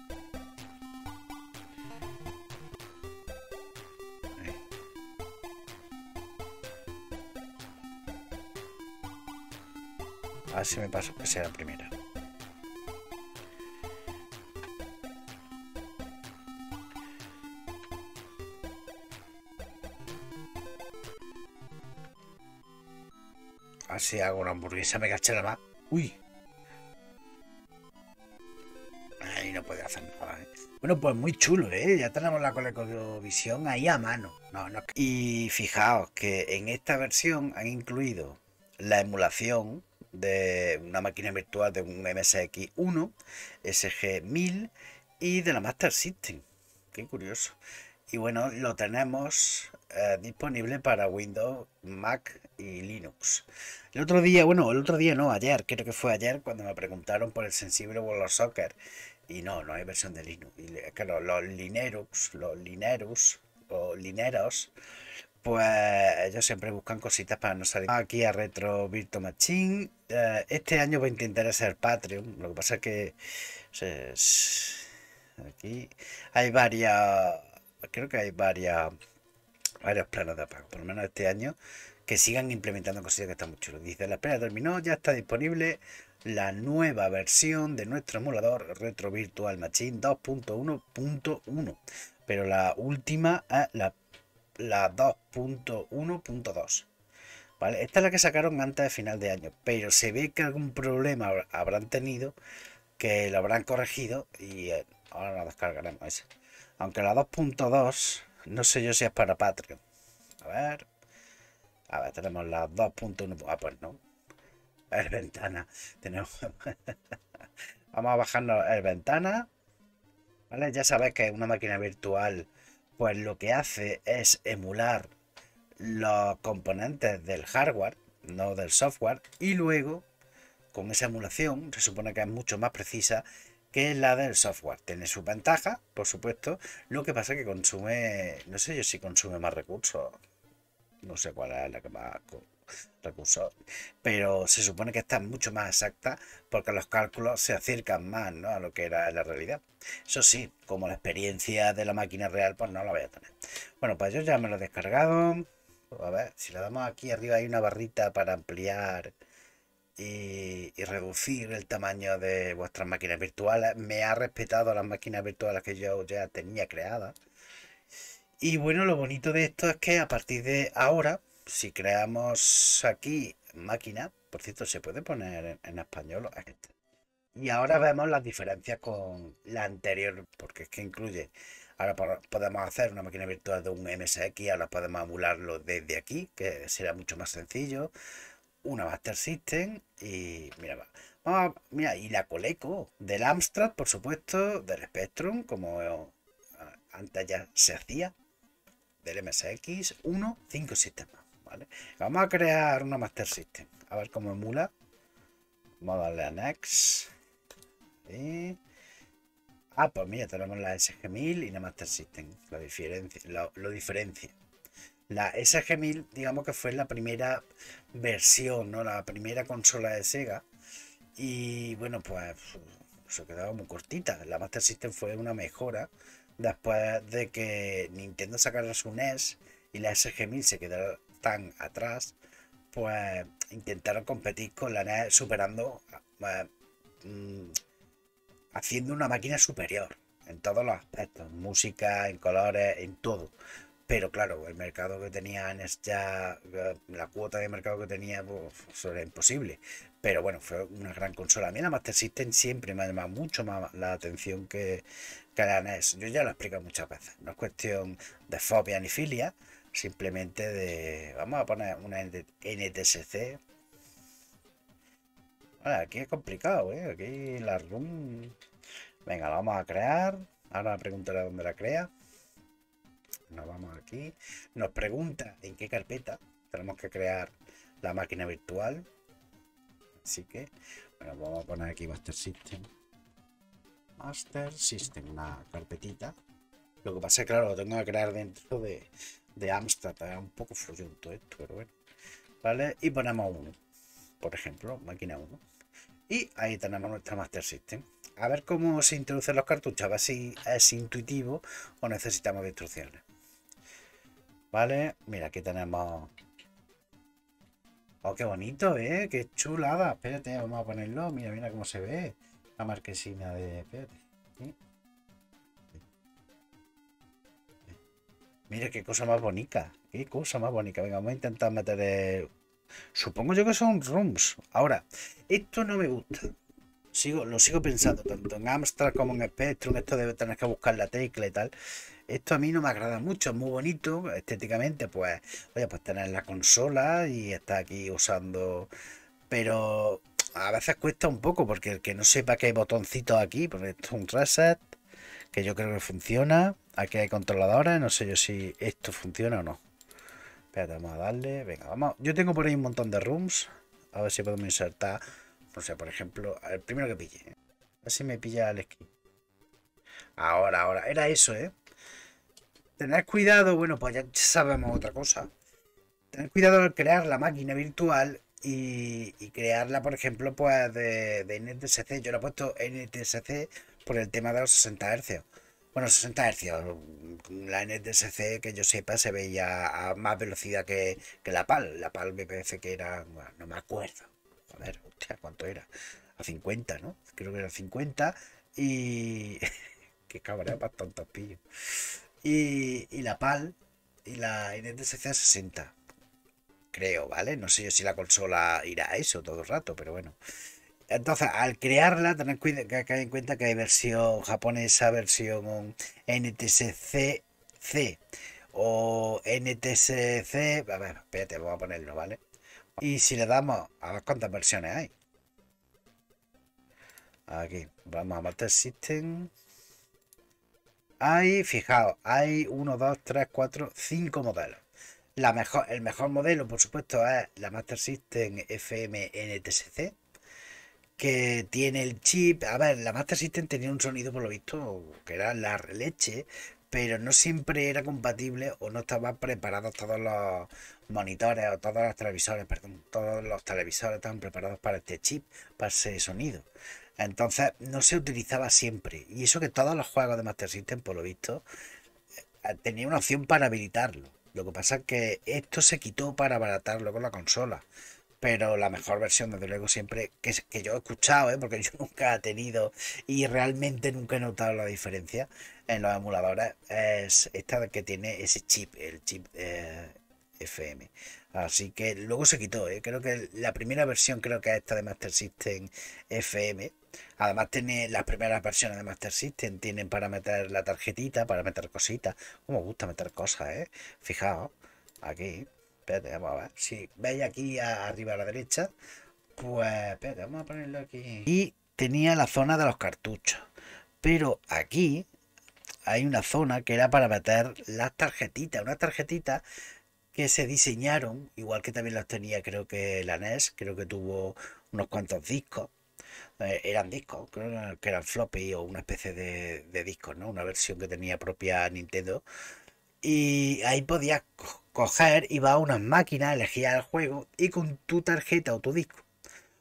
A ver si me paso que sea la primera. Así hago una hamburguesa, me caché la más. Uy. Ahí no puede hacer nada, ¿eh? Bueno, pues muy chulo, ¿eh? Ya tenemos la ColecoVision ahí a mano. No. Y fijaos que en esta versión han incluido la emulación de una máquina virtual de un MSX1, SG-1000 y de la Master System. Qué curioso. Y bueno, lo tenemos disponible para Windows, Mac y Linux. El otro día no, ayer, creo que fue ayer cuando me preguntaron por el Sensible World of Soccer. Y no hay versión de Linux. Y claro, los Lineros, pues ellos siempre buscan cositas para no salir. Aquí a Retro Virtual Machine. Este año voy a intentar hacer Patreon. Lo que pasa es que aquí hay creo que hay varios planos de apago, por lo menos este año, que sigan implementando cositas que están muy chulas. Dice, la espera terminó, ya está disponible la nueva versión de nuestro emulador Retro Virtual Machine 2.1.1, pero la última es la 2.1.2. ¿Vale? Esta es la que sacaron antes de final de año, pero se ve que algún problema habrán tenido, que lo habrán corregido y ahora la descargaremos esa. Aunque la 2.2 no sé yo si es para Patreon. A ver, tenemos la 2.1. Ah, pues no. El ventana. Tenemos. Vamos a bajarnos el ventana. ¿Vale? Ya sabéis que una máquina virtual, pues lo que hace es emular los componentes del hardware, no del software, y luego con esa emulación se supone que es mucho más precisa que la del software. Tiene sus ventajas, por supuesto. Lo que pasa es que consume, no sé yo si consume más recursos, no sé cuál es la que más recursos, pero se supone que está mucho más exacta porque los cálculos se acercan más, ¿no?, a lo que era la realidad. Eso sí, como la experiencia de la máquina real, pues no la voy a tener. Bueno, pues yo ya me lo he descargado. A ver, si le damos aquí arriba hay una barrita para ampliar y reducir el tamaño de vuestras máquinas virtuales. Me ha respetado las máquinas virtuales que yo ya tenía creadas. Y bueno, lo bonito de esto es que a partir de ahora, si creamos aquí máquina, por cierto, se puede poner en español. Y ahora vemos las diferencias con la anterior, porque es que incluye, ahora podemos hacer una máquina virtual de un MSX, ahora podemos emularlo desde aquí, que será mucho más sencillo. Una Master System y mira, y la Coleco del Amstrad, por supuesto, del Spectrum, como antes ya se hacía, del MSX 1, 5 sistemas, ¿vale? Vamos a crear una Master System, a ver cómo emula. Vamos a darle a Next. Pues mira, tenemos la SG-1000 y la Master System. Lo diferencia. La SG-1000, digamos que fue la primera versión, ¿no?, la primera consola de Sega. Y bueno, pues se quedaba muy cortita. La Master System fue una mejora después de que Nintendo sacara su NES y la SG-1000 se quedara tan atrás, pues intentaron competir con la NES superando, mm, haciendo una máquina superior en todos los aspectos, música, en colores, en todo. Pero claro, el mercado que tenía NES ya, la cuota de mercado que tenía, pues, eso era imposible. Pero bueno, fue una gran consola. A mí la Master System siempre me ha llamado mucho más la atención que la NES. Yo ya lo he explicado muchas veces. No es cuestión de fobia ni filia, simplemente de... Vamos a poner una NTSC. Vale, aquí es complicado, ¿eh? Aquí la ROM... Venga, la vamos a crear. Ahora me preguntaré dónde la crea. Nos vamos aquí. Nos pregunta en qué carpeta tenemos que crear la máquina virtual. Así que, bueno, vamos a poner aquí Master System. Master System, una carpetita. Lo que pasa es que, claro, lo tengo que crear dentro de Amstrad. Es un poco fluyente esto, pero bueno. ¿Vale? Y ponemos uno. Por ejemplo, máquina 1. Y ahí tenemos nuestra Master System. A ver cómo se introducen los cartuchos. A ver si es intuitivo o necesitamos de instrucciones. Vale, mira, aquí tenemos... Oh, qué bonito, ¿eh? Qué chulada. Espérate, vamos a ponerlo. Mira, mira cómo se ve. La marquesina de... Espérate. ¿Sí? Mira qué cosa más bonita. Qué cosa más bonita. Venga, vamos a intentar meter... Supongo yo que son rooms. Ahora, esto no me gusta. Lo sigo pensando, tanto en Amstrad como en Spectrum. Esto debe tener que buscar la tecla y tal. Esto a mí no me agrada mucho, es muy bonito estéticamente, pues, oye, pues tener la consola y estar aquí usando, pero a veces cuesta un poco, porque el que no sepa que hay botoncitos aquí, porque esto es un reset, que yo creo que funciona, aquí hay controladores, no sé yo si esto funciona o no. Espérate, vamos a darle, venga, vamos, yo tengo por ahí un montón de rooms, a ver si podemos insertar, no sé, por ejemplo, el primero que pille, a ver si me pilla el esquí. Ahora, era eso, ¿eh? Tener cuidado, bueno, pues ya sabemos otra cosa. Tener cuidado al crear la máquina virtual y crearla, por ejemplo, pues de NTSC. Yo le he puesto NTSC por el tema de los 60 Hz. Bueno, 60 Hz. La NTSC, que yo sepa, se veía a más velocidad que la PAL. La PAL me parece que era, bueno, no me acuerdo. Joder, hostia, ¿cuánto era? A 50, ¿no? Creo que era 50. Y... Qué cabrón, para tantos pillos. Y la PAL y la NTSC a 60, creo, ¿vale? No sé yo si la consola irá a eso todo el rato, pero bueno. Entonces, al crearla, tener que en cuenta que hay versión japonesa, versión NTSC-C o NTSC. A ver, espérate, vamos a ponerlo, ¿vale? Y si le damos, a ver cuántas versiones hay. Aquí, vamos a Master System. Fijaos, hay 1, 2, 3, 4, 5 modelos. El mejor modelo, por supuesto, es la Master System FM NTSC, que tiene el chip. A ver, la Master System tenía un sonido, por lo visto, que era la leche, pero no siempre era compatible o no estaban preparados todos los monitores o todos los televisores, perdón, todos los televisores estaban preparados para este chip, para ese sonido. Entonces no se utilizaba siempre. Y eso que todos los juegos de Master System, por lo visto, tenía una opción para habilitarlo. Lo que pasa es que esto se quitó para abaratarlo con la consola. Pero la mejor versión, desde luego, siempre que yo he escuchado, porque yo nunca he tenido y realmente nunca he notado la diferencia en los emuladores, es esta que tiene ese chip, el chip FM. Así que luego se quitó, ¿eh? Creo que la primera versión creo que es esta de Master System FM. Además tiene las primeras versiones de Master System, tienen para meter la tarjetita, para meter cositas. Como me gusta meter cosas, ¿eh? Fijaos, aquí. Espérate, vamos a ver. Si veis aquí arriba a la derecha, pues espérate, vamos a ponerlo aquí. Y tenía la zona de los cartuchos. Pero aquí hay una zona que era para meter las tarjetitas. Unas tarjetitas que se diseñaron, igual que también las tenía, creo que la NES, creo que tuvo unos cuantos discos. Eran discos, creo que eran floppy o una especie de discos, ¿no? Una versión que tenía propia Nintendo. Y ahí podías coger, iba a unas máquinas, elegías el juego y con tu tarjeta o tu disco,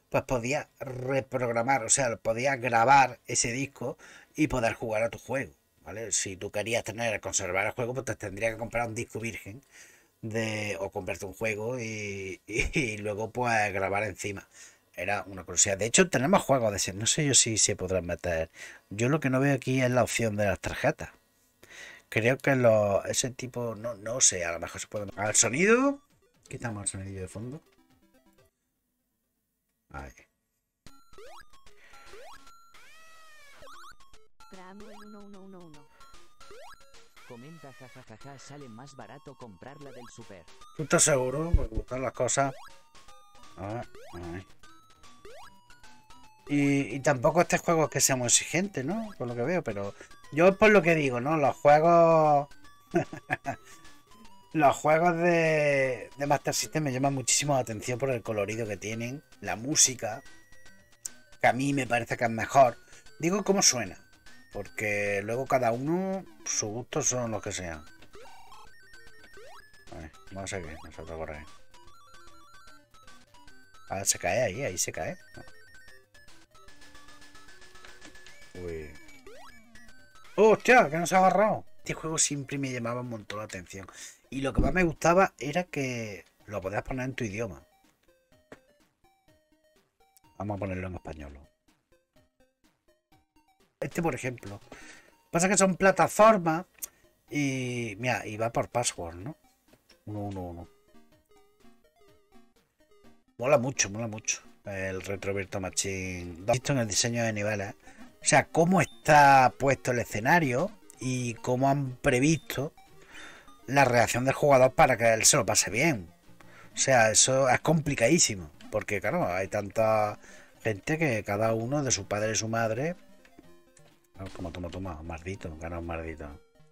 pues podías reprogramar, o sea, podías grabar ese disco y poder jugar a tu juego, ¿vale? Si tú querías conservar el juego, pues te tendrías que comprar un disco virgen o comprarte un juego y luego pues grabar encima. Era una curiosidad. De hecho, tenemos juegos de ese. No sé yo si se podrán meter. Yo lo que no veo aquí es la opción de las tarjetas. Creo que ese tipo, no sé, a lo mejor se puede. A ver, sonido. Quitamos el sonido de fondo. Ahí. Comenta jajajaja, sale más barato comprarla del super. ¿Tú estás seguro? Porque buscar las cosas. A ver, ahí. Y tampoco este juego es que sea muy exigente, ¿no? Por lo que veo, pero yo por lo que digo, ¿no? Los juegos. Los juegos de Master System me llaman muchísimo la atención por el colorido que tienen, la música, que a mí me parece que es mejor. Digo cómo suena, porque luego cada uno, sus gustos son los que sean. Vale, vamos a seguir, nosotros correr. A ver, se cae ahí se cae. Uy. ¡Oh, hostia! Que no se ha agarrado. Este juego siempre me llamaba un montón la atención. Y lo que más me gustaba era que lo podías poner en tu idioma. Vamos a ponerlo en español. Este, por ejemplo. Pasa que son plataformas y... Mira, y va por password, ¿no? 111. Mola mucho, mola mucho. El Retro Virtua Machine. Visto en el diseño de niveles. O sea, cómo está puesto el escenario y cómo han previsto la reacción del jugador para que él se lo pase bien. O sea, eso es complicadísimo. Porque, claro, hay tanta gente que cada uno de su padre y su madre. Toma, mardito, gana un mardito.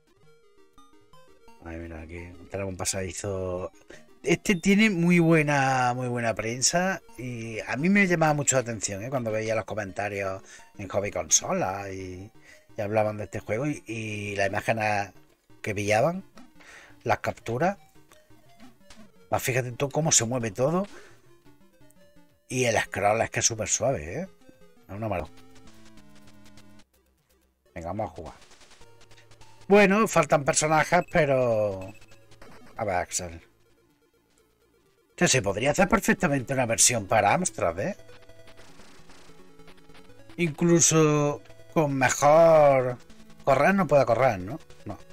Ay, mira, aquí tenemos un pasadizo. Este tiene muy buena prensa y a mí me llamaba mucho la atención, ¿eh? Cuando veía los comentarios en Hobby Consola y hablaban de este juego y las imágenes que pillaban, las capturas. Pues fíjate tú cómo se mueve todo y el scroll es que es súper suave, ¿eh? Es una maravilla. Venga, vamos a jugar. Bueno, faltan personajes, pero... A ver, Axel. Se podría hacer perfectamente una versión para Amstrad, ¿eh? Incluso con mejor... Correr no puede correr, ¿no? No. O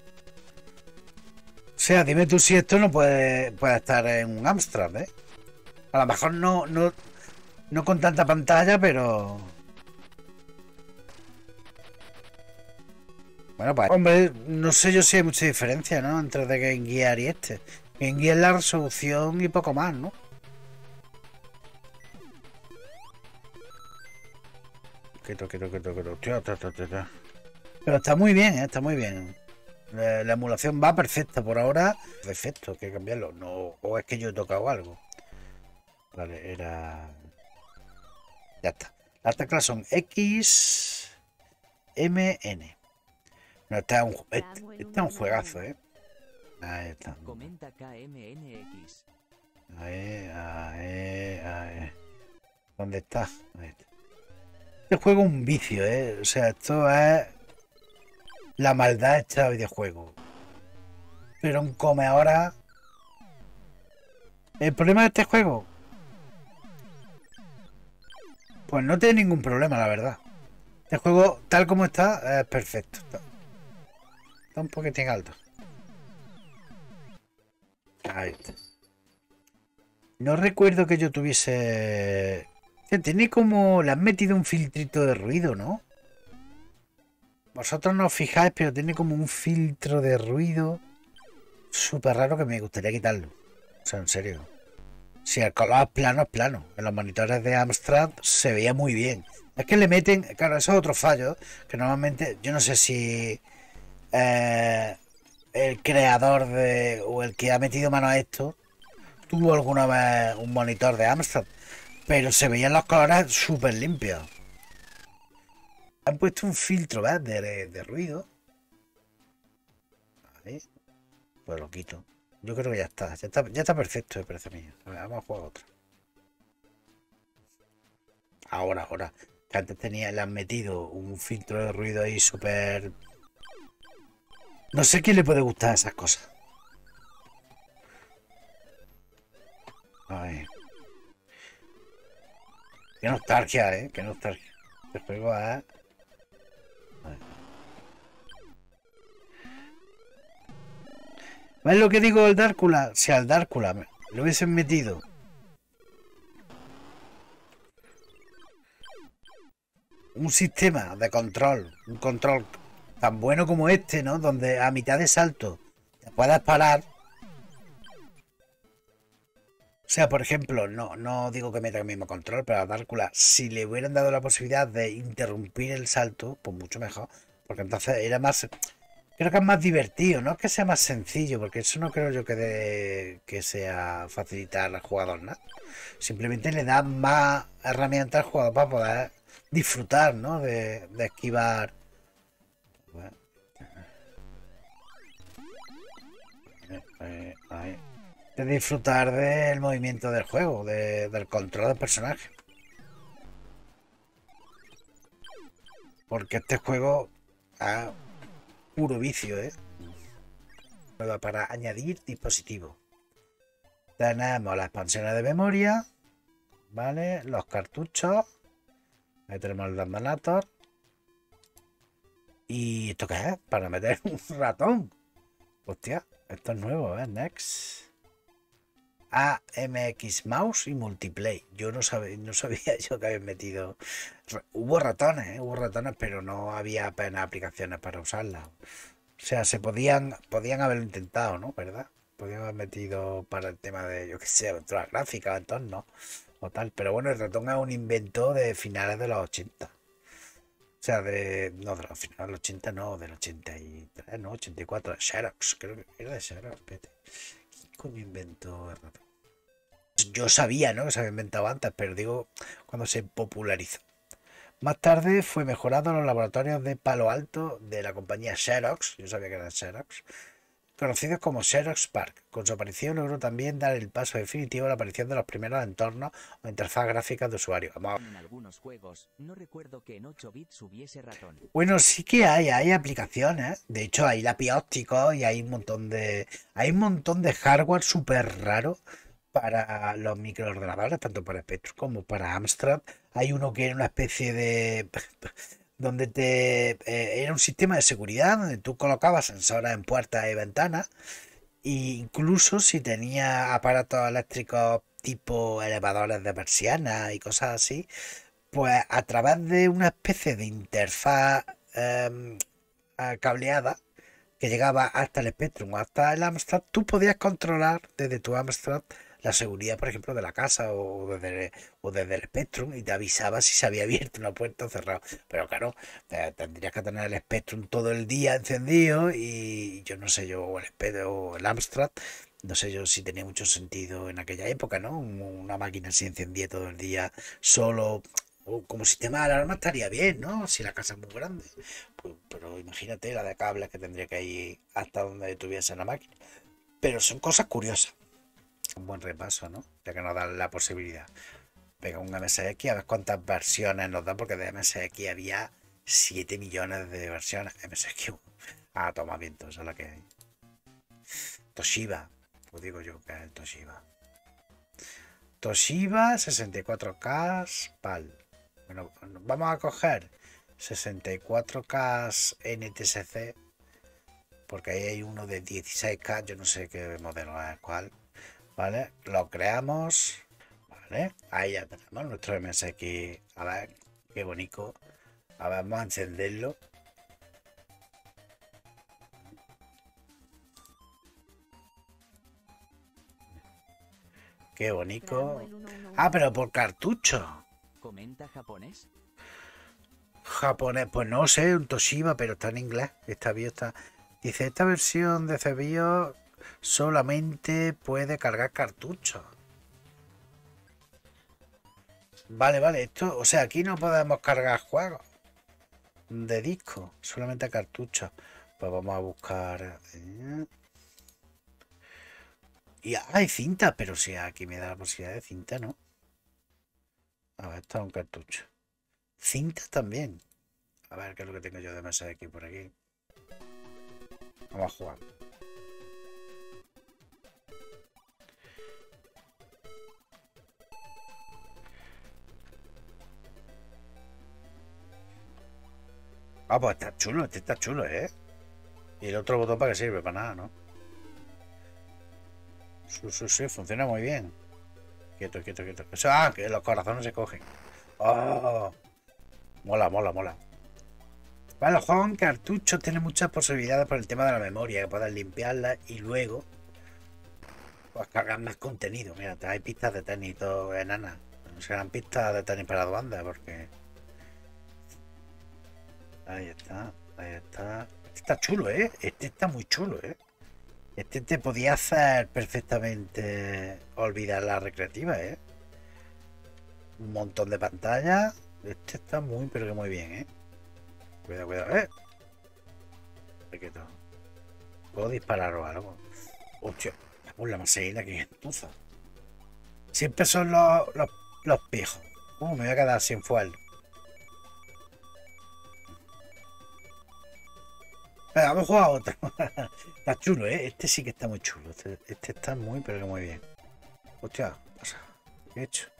sea, dime tú si esto no puede estar en un Amstrad, ¿eh? A lo mejor no con tanta pantalla, pero... Bueno, pues... Hombre, no sé yo si hay mucha diferencia, ¿no? Entre de Game Gear y este. Game Gear la resolución y poco más, ¿no? Quieto. Pero está muy bien, está muy bien. La emulación va perfecta por ahora. Defecto, hay que cambiarlo. No, o es que yo he tocado algo. Vale, era... Ya está. Las teclas son X, M, N. No, este es un juegazo, ¿eh? Ahí está. Comenta KMNX. Ahí. ¿Dónde está? Ahí está. Este juego es un vicio, ¿eh? O sea, esto es la maldad hecha de videojuego. Pero un come ahora. El problema de este juego, pues no tiene ningún problema, la verdad. Este juego, tal como está, es perfecto. Está un poquitín alto. Ahí está. No recuerdo que yo tuviese... Tiene como... Le han metido un filtrito de ruido, ¿no? Vosotros no os fijáis, pero tiene como un filtro de ruido súper raro que me gustaría quitarlo. O sea, en serio. Si el color es plano. En los monitores de Amstrad se veía muy bien. Es que le meten... Claro, eso es otro fallo. Que normalmente... Yo no sé si... el creador o el que ha metido mano a esto tuvo alguna vez un monitor de Amstrad, pero se veían los colores súper limpios. Han puesto un filtro, ¿ves? De ruido. Vale. Pues lo quito. Yo creo que ya está perfecto, me parece a mí. A ver, vamos a jugar otro. ahora. Que antes le han metido un filtro de ruido ahí súper... No sé quién le puede gustar esas cosas. Ay. Qué nostalgia, qué nostalgia. Este juego es... ¿Ves lo que digo del Dárcula? Si al Dárcula lo hubiesen metido un sistema de control, un control tan bueno como este, ¿no? Donde a mitad de salto te puedas parar. O sea, por ejemplo, no digo que meta el mismo control, pero a Dárcula, si le hubieran dado la posibilidad de interrumpir el salto, pues mucho mejor. Porque entonces era más... Creo que es más divertido, no es que sea más sencillo, porque eso no creo yo que sea facilitar al jugador, ¿no? Simplemente le da más herramientas al jugador para poder disfrutar, ¿no? De esquivar. Bueno, ahí. De disfrutar del movimiento del juego, del control del personaje. Porque este juego es puro vicio, ¿eh? Para añadir dispositivos. Tenemos las expansiones de memoria, ¿vale? Los cartuchos. Ahí tenemos el Dandanator. ¿Y esto qué es? Para meter un ratón. Hostia, esto es nuevo, ¿eh? Next. AMX Mouse y Multiplay. Yo no sabía yo que habían metido. Hubo ratones, pero no había apenas aplicaciones para usarlas. O sea, podían haberlo intentado, ¿no? ¿Verdad? Podían haber metido para el tema de, yo qué sé, aventuras gráficas, entonces, o tal. Pero bueno, el ratón es un invento de finales de los 80. O sea, no, de los finales de los 80, no, del 83, no, 84, de Xerox, creo que era de Xerox, espérate. ¿Quién coño inventó el ratón? Yo sabía, ¿no? Que se había inventado antes, pero digo, cuando se popularizó. Más tarde fue mejorado en los laboratorios de Palo Alto de la compañía Xerox, yo sabía que era Xerox, conocidos como Xerox PARC. Con su aparición logró también dar el paso definitivo a la aparición de los primeros entornos o interfaz gráficas de usuario. En algunos juegos, no recuerdo que en 8 bits hubiese ratón. Bueno, sí que hay aplicaciones. De hecho, hay lápiz óptico y hay un montón de hardware súper raro para los microordenadores, tanto para Spectrum como para Amstrad. Hay uno que era una especie de donde era un sistema de seguridad donde tú colocabas sensores en puertas y ventanas, e incluso si tenía aparatos eléctricos tipo elevadores de persiana y cosas así, pues a través de una especie de interfaz cableada que llegaba hasta el Spectrum o hasta el Amstrad, tú podías controlar desde tu Amstrad la seguridad, por ejemplo, de la casa o desde el Spectrum, y te avisaba si se había abierto una puerta o cerrado. Pero claro, tendrías que tener el Spectrum todo el día encendido y yo no sé yo, o el Spectrum o el Amstrad, no sé yo si tenía mucho sentido en aquella época, ¿no? Una máquina así encendía todo el día solo. O como sistema de alarma estaría bien, ¿no? Si la casa es muy grande. Pues, pero imagínate la de cables que tendría que ir hasta donde tuviese la máquina. Pero son cosas curiosas. Un buen repaso, ¿no? Ya que nos dan la posibilidad. Pega un MSX, a ver cuántas versiones nos da, porque de MSX había 7 millones de versiones. MSX. Ah, toma viento, esa es la que hay. Toshiba. Pues digo yo que es Toshiba. Toshiba 64K PAL. Bueno, vamos a coger 64K NTSC, porque ahí hay uno de 16K, yo no sé qué modelo es cuál. Vale, lo creamos. Vale, ahí ya tenemos nuestro MSX. A ver, qué bonito. A ver, vamos a encenderlo. Qué bonito. Ah, pero por cartucho. ¿Comenta japonés? Japonés, pues no sé, un Toshiba, pero está en inglés. Está bien, está. Dice, esta versión de CBIOS solamente puede cargar cartuchos. Vale, esto, o sea, aquí no podemos cargar juegos de disco, solamente cartuchos. Pues vamos a buscar. Y hay cinta, pero si aquí me da la posibilidad de cinta, ¿no? A ver, esto es un cartucho. Cintas también. A ver qué es lo que tengo yo de masa aquí por aquí. Vamos a jugar. Ah, pues está chulo, este está chulo, ¿eh? Y el otro botón para qué sirve, para nada, ¿no? Sí, funciona muy bien. Quieto, quieto, quieto. Eso, que los corazones se cogen. Oh, mola, mola, mola. Vale, el juego en cartucho tiene muchas posibilidades por el tema de la memoria, que puedas limpiarla y luego pues cargar más contenido. Mira, hay pistas de tenis y todo enanas. Serán pistas de tenis para banda, porque... Ahí está, ahí está. Este está chulo, ¿eh? Este está muy chulo, ¿eh? Este te podía hacer perfectamente olvidar la recreativa, ¿eh? Un montón de pantallas. Este está muy, pero que muy bien, ¿eh? Cuidado, cuidado, ¿eh? Quieto. ¿Puedo disparar o algo? Hostia, la maseína que gentuza. Siempre son los pijos. Me voy a quedar sin fuel. Venga, vamos a jugar a otro. Está chulo, ¿eh? Este sí que está muy chulo. Este está muy, pero que muy bien. Hostia, ¿qué he hecho?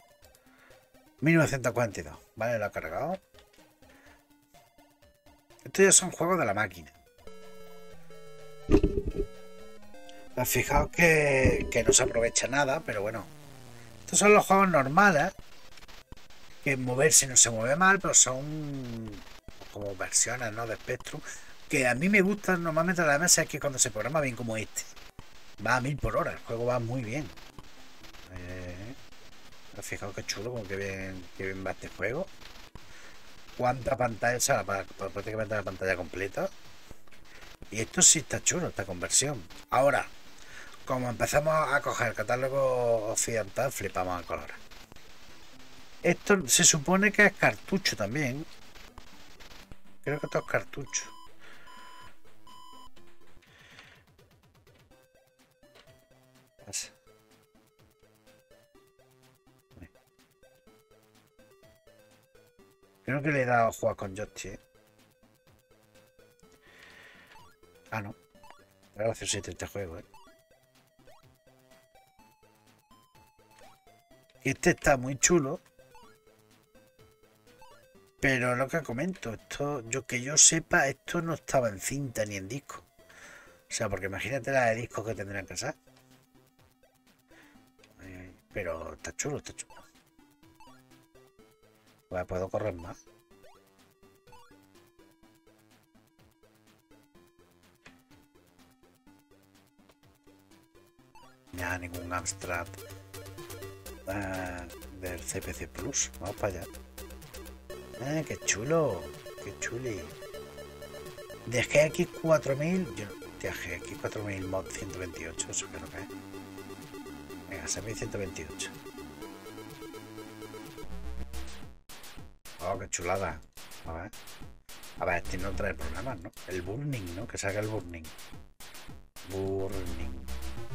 1942. Vale, lo ha cargado. Estos ya son juegos de la máquina. Fijaos que no se aprovecha nada, pero bueno. Estos son los juegos normales. Que moverse no se mueve mal, pero son como versiones, ¿no? De Spectrum. Que a mí me gustan normalmente la mesa es que cuando se programa bien como este. Va a 1000 por hora, el juego va muy bien. Fijaos que chulo, como que bien va este juego. Cuánta pantalla, o sea, prácticamente la pantalla completa. Y esto sí está chulo, esta conversión. Ahora, como empezamos a coger el catálogo occidental, flipamos a colores. Esto se supone que es cartucho también. Creo que esto es cartucho. Creo que le he dado a jugar con joystick. Ah, no. Era gracioso este juego, ¿eh? Este está muy chulo. Pero lo que comento, esto, que yo sepa, esto no estaba en cinta ni en disco. O sea, porque imagínate la de discos que tendrán que ser. Pero está chulo, está chulo. Pues puedo correr más. Ya ningún Amstrad del CPC Plus. Vamos para allá. Qué chulo. Qué chuli. De GX 4000. Yo de GX 4000 mod 128. Eso creo que es. Venga, 6128. Oh, qué chulada. A ver. A ver, este no trae problemas, ¿no? El burning, ¿no? Que salga el burning. Burning.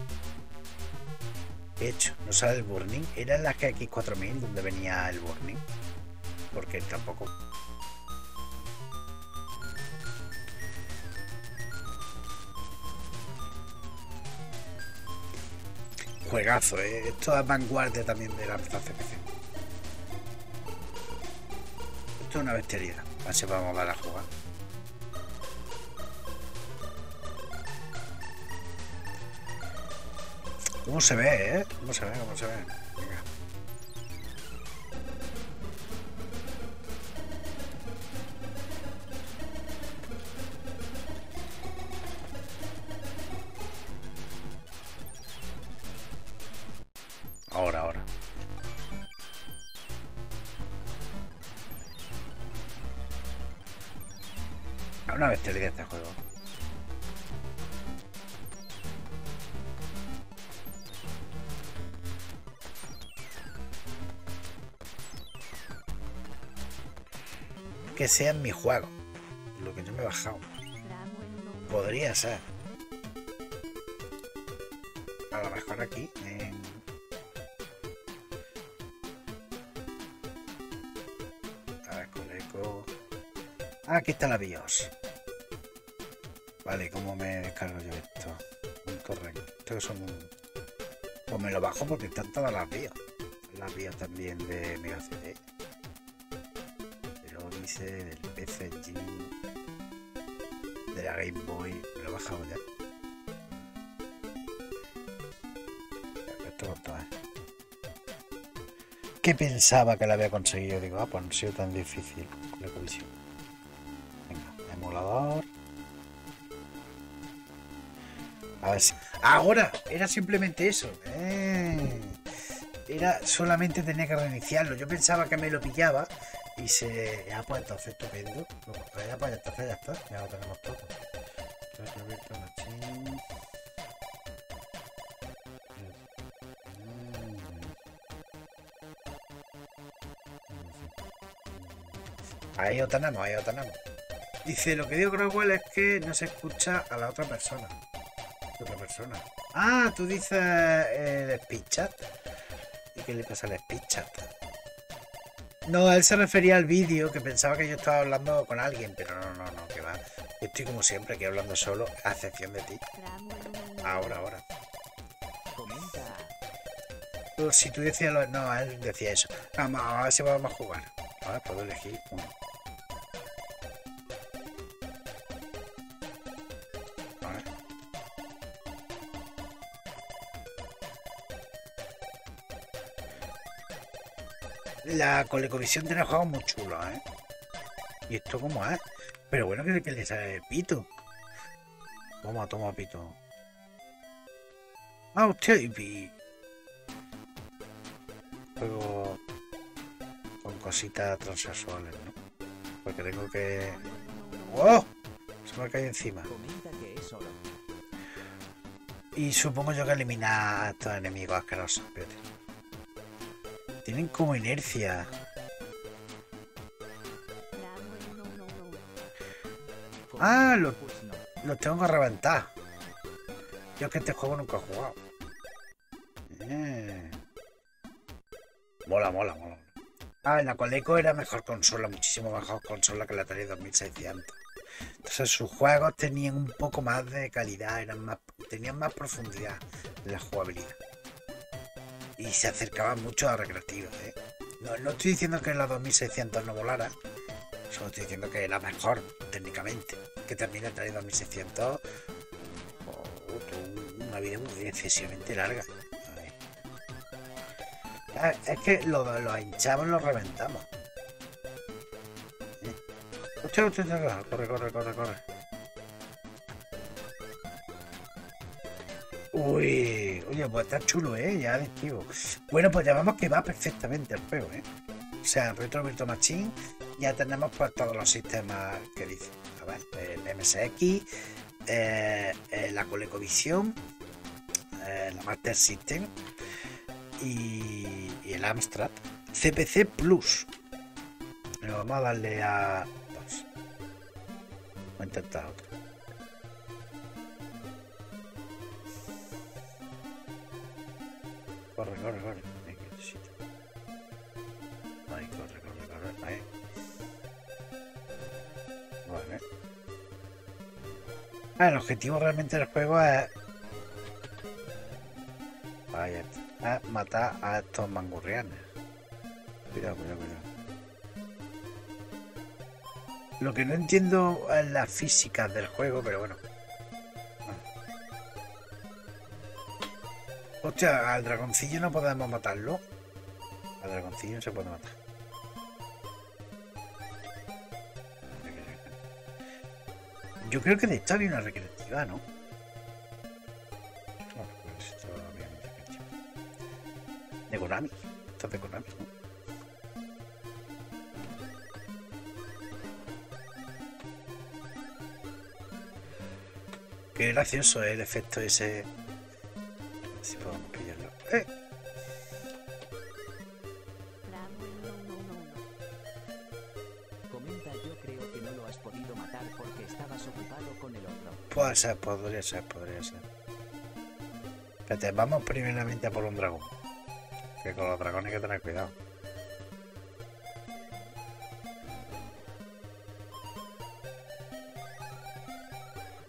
De hecho, no sale el burning. Era en la GX 4000 donde venía el burning. Porque tampoco. Juegazo, ¿eh? Esto es vanguardia también de la CPC. Esto es una bestialidad. Así vamos a dar a jugar. ¿Cómo se ve, ¿Cómo se ve? ¿Cómo se ve? Venga. Ahora. Una bestialidad este juego. Que sea en mi juego. Lo que yo me he bajado. Podría ser. A lo mejor aquí. Aquí está la BIOS. Vale, ¿cómo me descargo yo esto? Correcto. Estos son... Pues me lo bajo porque están todas las BIOS. Las BIOS también de Mega CD. Del Odyssey, del PC Engine, de la Game Boy. Me lo he bajado ya. Esto con ¿Qué pensaba que lo había conseguido? Digo, pues no ha sido tan difícil. Venga, emulador. A ver si... Ahora, era simplemente eso. Era solamente tenía que reiniciarlo. Yo pensaba que me lo pillaba y se... Ya, pues entonces estupendo. Ya, pues entonces ya está. Ya lo tenemos todo. Ahí lo tenemos, ahí lo tenemos. Dice, lo que digo Crowell es que no se escucha a la otra persona. Ah, tú dices el speech chat. ¿Y qué le pasa al speech chat? No, él se refería al vídeo, que pensaba que yo estaba hablando con alguien, pero no, que va. Yo estoy como siempre aquí hablando solo, a excepción de ti. Ahora. Pero si tú decías lo... No, él decía eso. Vamos, a ver si vamos a jugar. A ver, puedo elegir uno. A ver. La ColecoVision tiene juegos muy chulos, ¿eh? Y esto como es. Pero bueno, que le sale el pito. Toma, pito. Ah, hostia, y... Juego con cositas transexuales, ¿no? Porque tengo que... ¡Oh! Se me ha caído encima. Y supongo yo que eliminar a estos enemigos asquerosos. Fíjate. Tienen como inercia. Ah, los tengo que reventar. Yo es que este juego nunca he jugado. Mola. Ah, la Coleco era mejor consola, muchísimo mejor consola que la Atari 2600. Entonces sus juegos tenían un poco más de calidad, tenían más profundidad en la jugabilidad. Y se acercaban mucho a recreativos, ¿eh? No estoy diciendo que la 2600 no volara, solo estoy diciendo que era mejor técnicamente. Que también la Atari 2600 una vida muy excesivamente larga. Es que los hinchamos y los reventamos. Hostia, corre. Uy, oye, pues está chulo, ya adictivo. Bueno, pues llamamos que va perfectamente el juego, O sea, Retro Virtual Machine ya tenemos pues todos los sistemas que dice. A ver, el MSX, la ColecoVision, la Master System y el Amstrad. CPC Plus. Pero vamos a darle a 2. Voy a intentar otro. Corre. Ahí, corre. Ahí. Vale. El objetivo realmente del juego es... Ahí está. Es matar a estos mangurrianes. Cuidado. Lo que no entiendo es las físicas del juego, pero bueno. Hostia, al dragoncillo no podemos matarlo. Al dragoncillo no se puede matar. Yo creo que de esto había una recreativa, ¿no? Pues esto obviamente recreativa. De Konami. Esto es de Konami, ¿no? Qué gracioso es el efecto ese. Si podemos pillarlo. Comenta, yo creo que no lo has podido matar porque estabas ocupado con el otro. Puede ser, podría ser. Espérate, vamos primeramente a por un dragón. Que con los dragones hay que tener cuidado.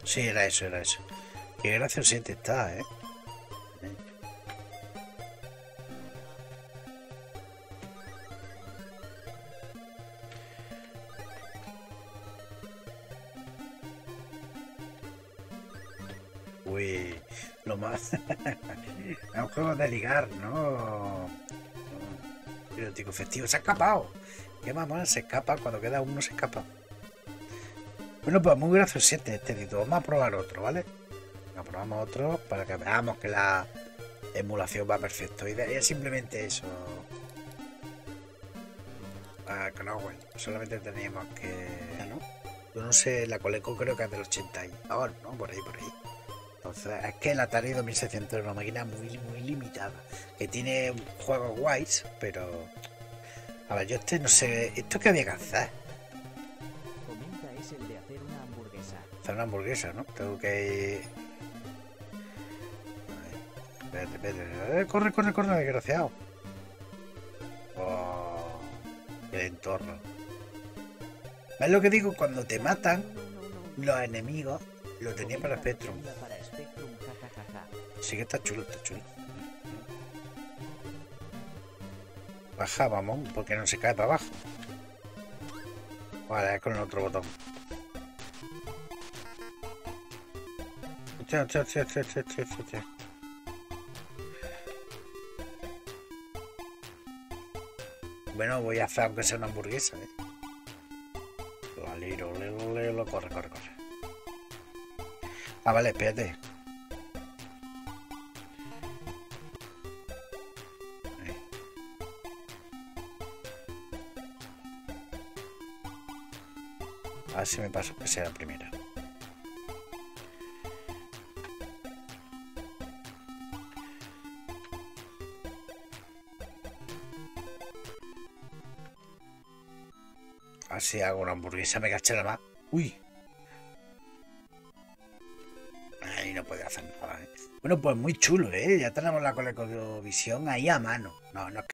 Sí, era eso, era eso. Qué graciosete está, ¿eh? Uy, lo más... es un juego de ligar, ¿no? Erótico festivo. Se ha escapado. Qué mamá, se escapa. Cuando queda uno se escapa. Bueno, pues muy graciosete este edito. Vamos a probar otro, ¿vale? Probamos otro para que veamos que la emulación va perfecto. Y es simplemente eso. Que no, bueno, solamente teníamos que... ¿no? Yo no sé, la Coleco creo que es del 80 y ahora, ¿no? Por ahí, por ahí. Entonces, es que el Atari 2600 es una máquina muy, muy limitada. Que tiene juegos guays, pero... A ver, yo no sé... ¿Esto qué había que hacer? Comenta es el de hacer una hamburguesa. Hacer una hamburguesa, ¿no? Tengo que... Espérate. Corre, desgraciado. Oh, el entorno. ¿Ves lo que digo? Cuando te matan, los enemigos lo tenían para Spectrum. Sí que está chulo, Baja, vamos, porque no se cae para abajo. Vale, con el otro botón. Hostia. Bueno, voy a hacer aunque sea una hamburguesa, ¿eh? Corre. Ah, vale, espérate. A ver si me paso que sea la primera. Así hago una hamburguesa, me caché la más. Uy. Ahí no puede hacer nada, ¿eh? Bueno, pues muy chulo, ¿eh? Ya tenemos la ColecoVision ahí a mano. No es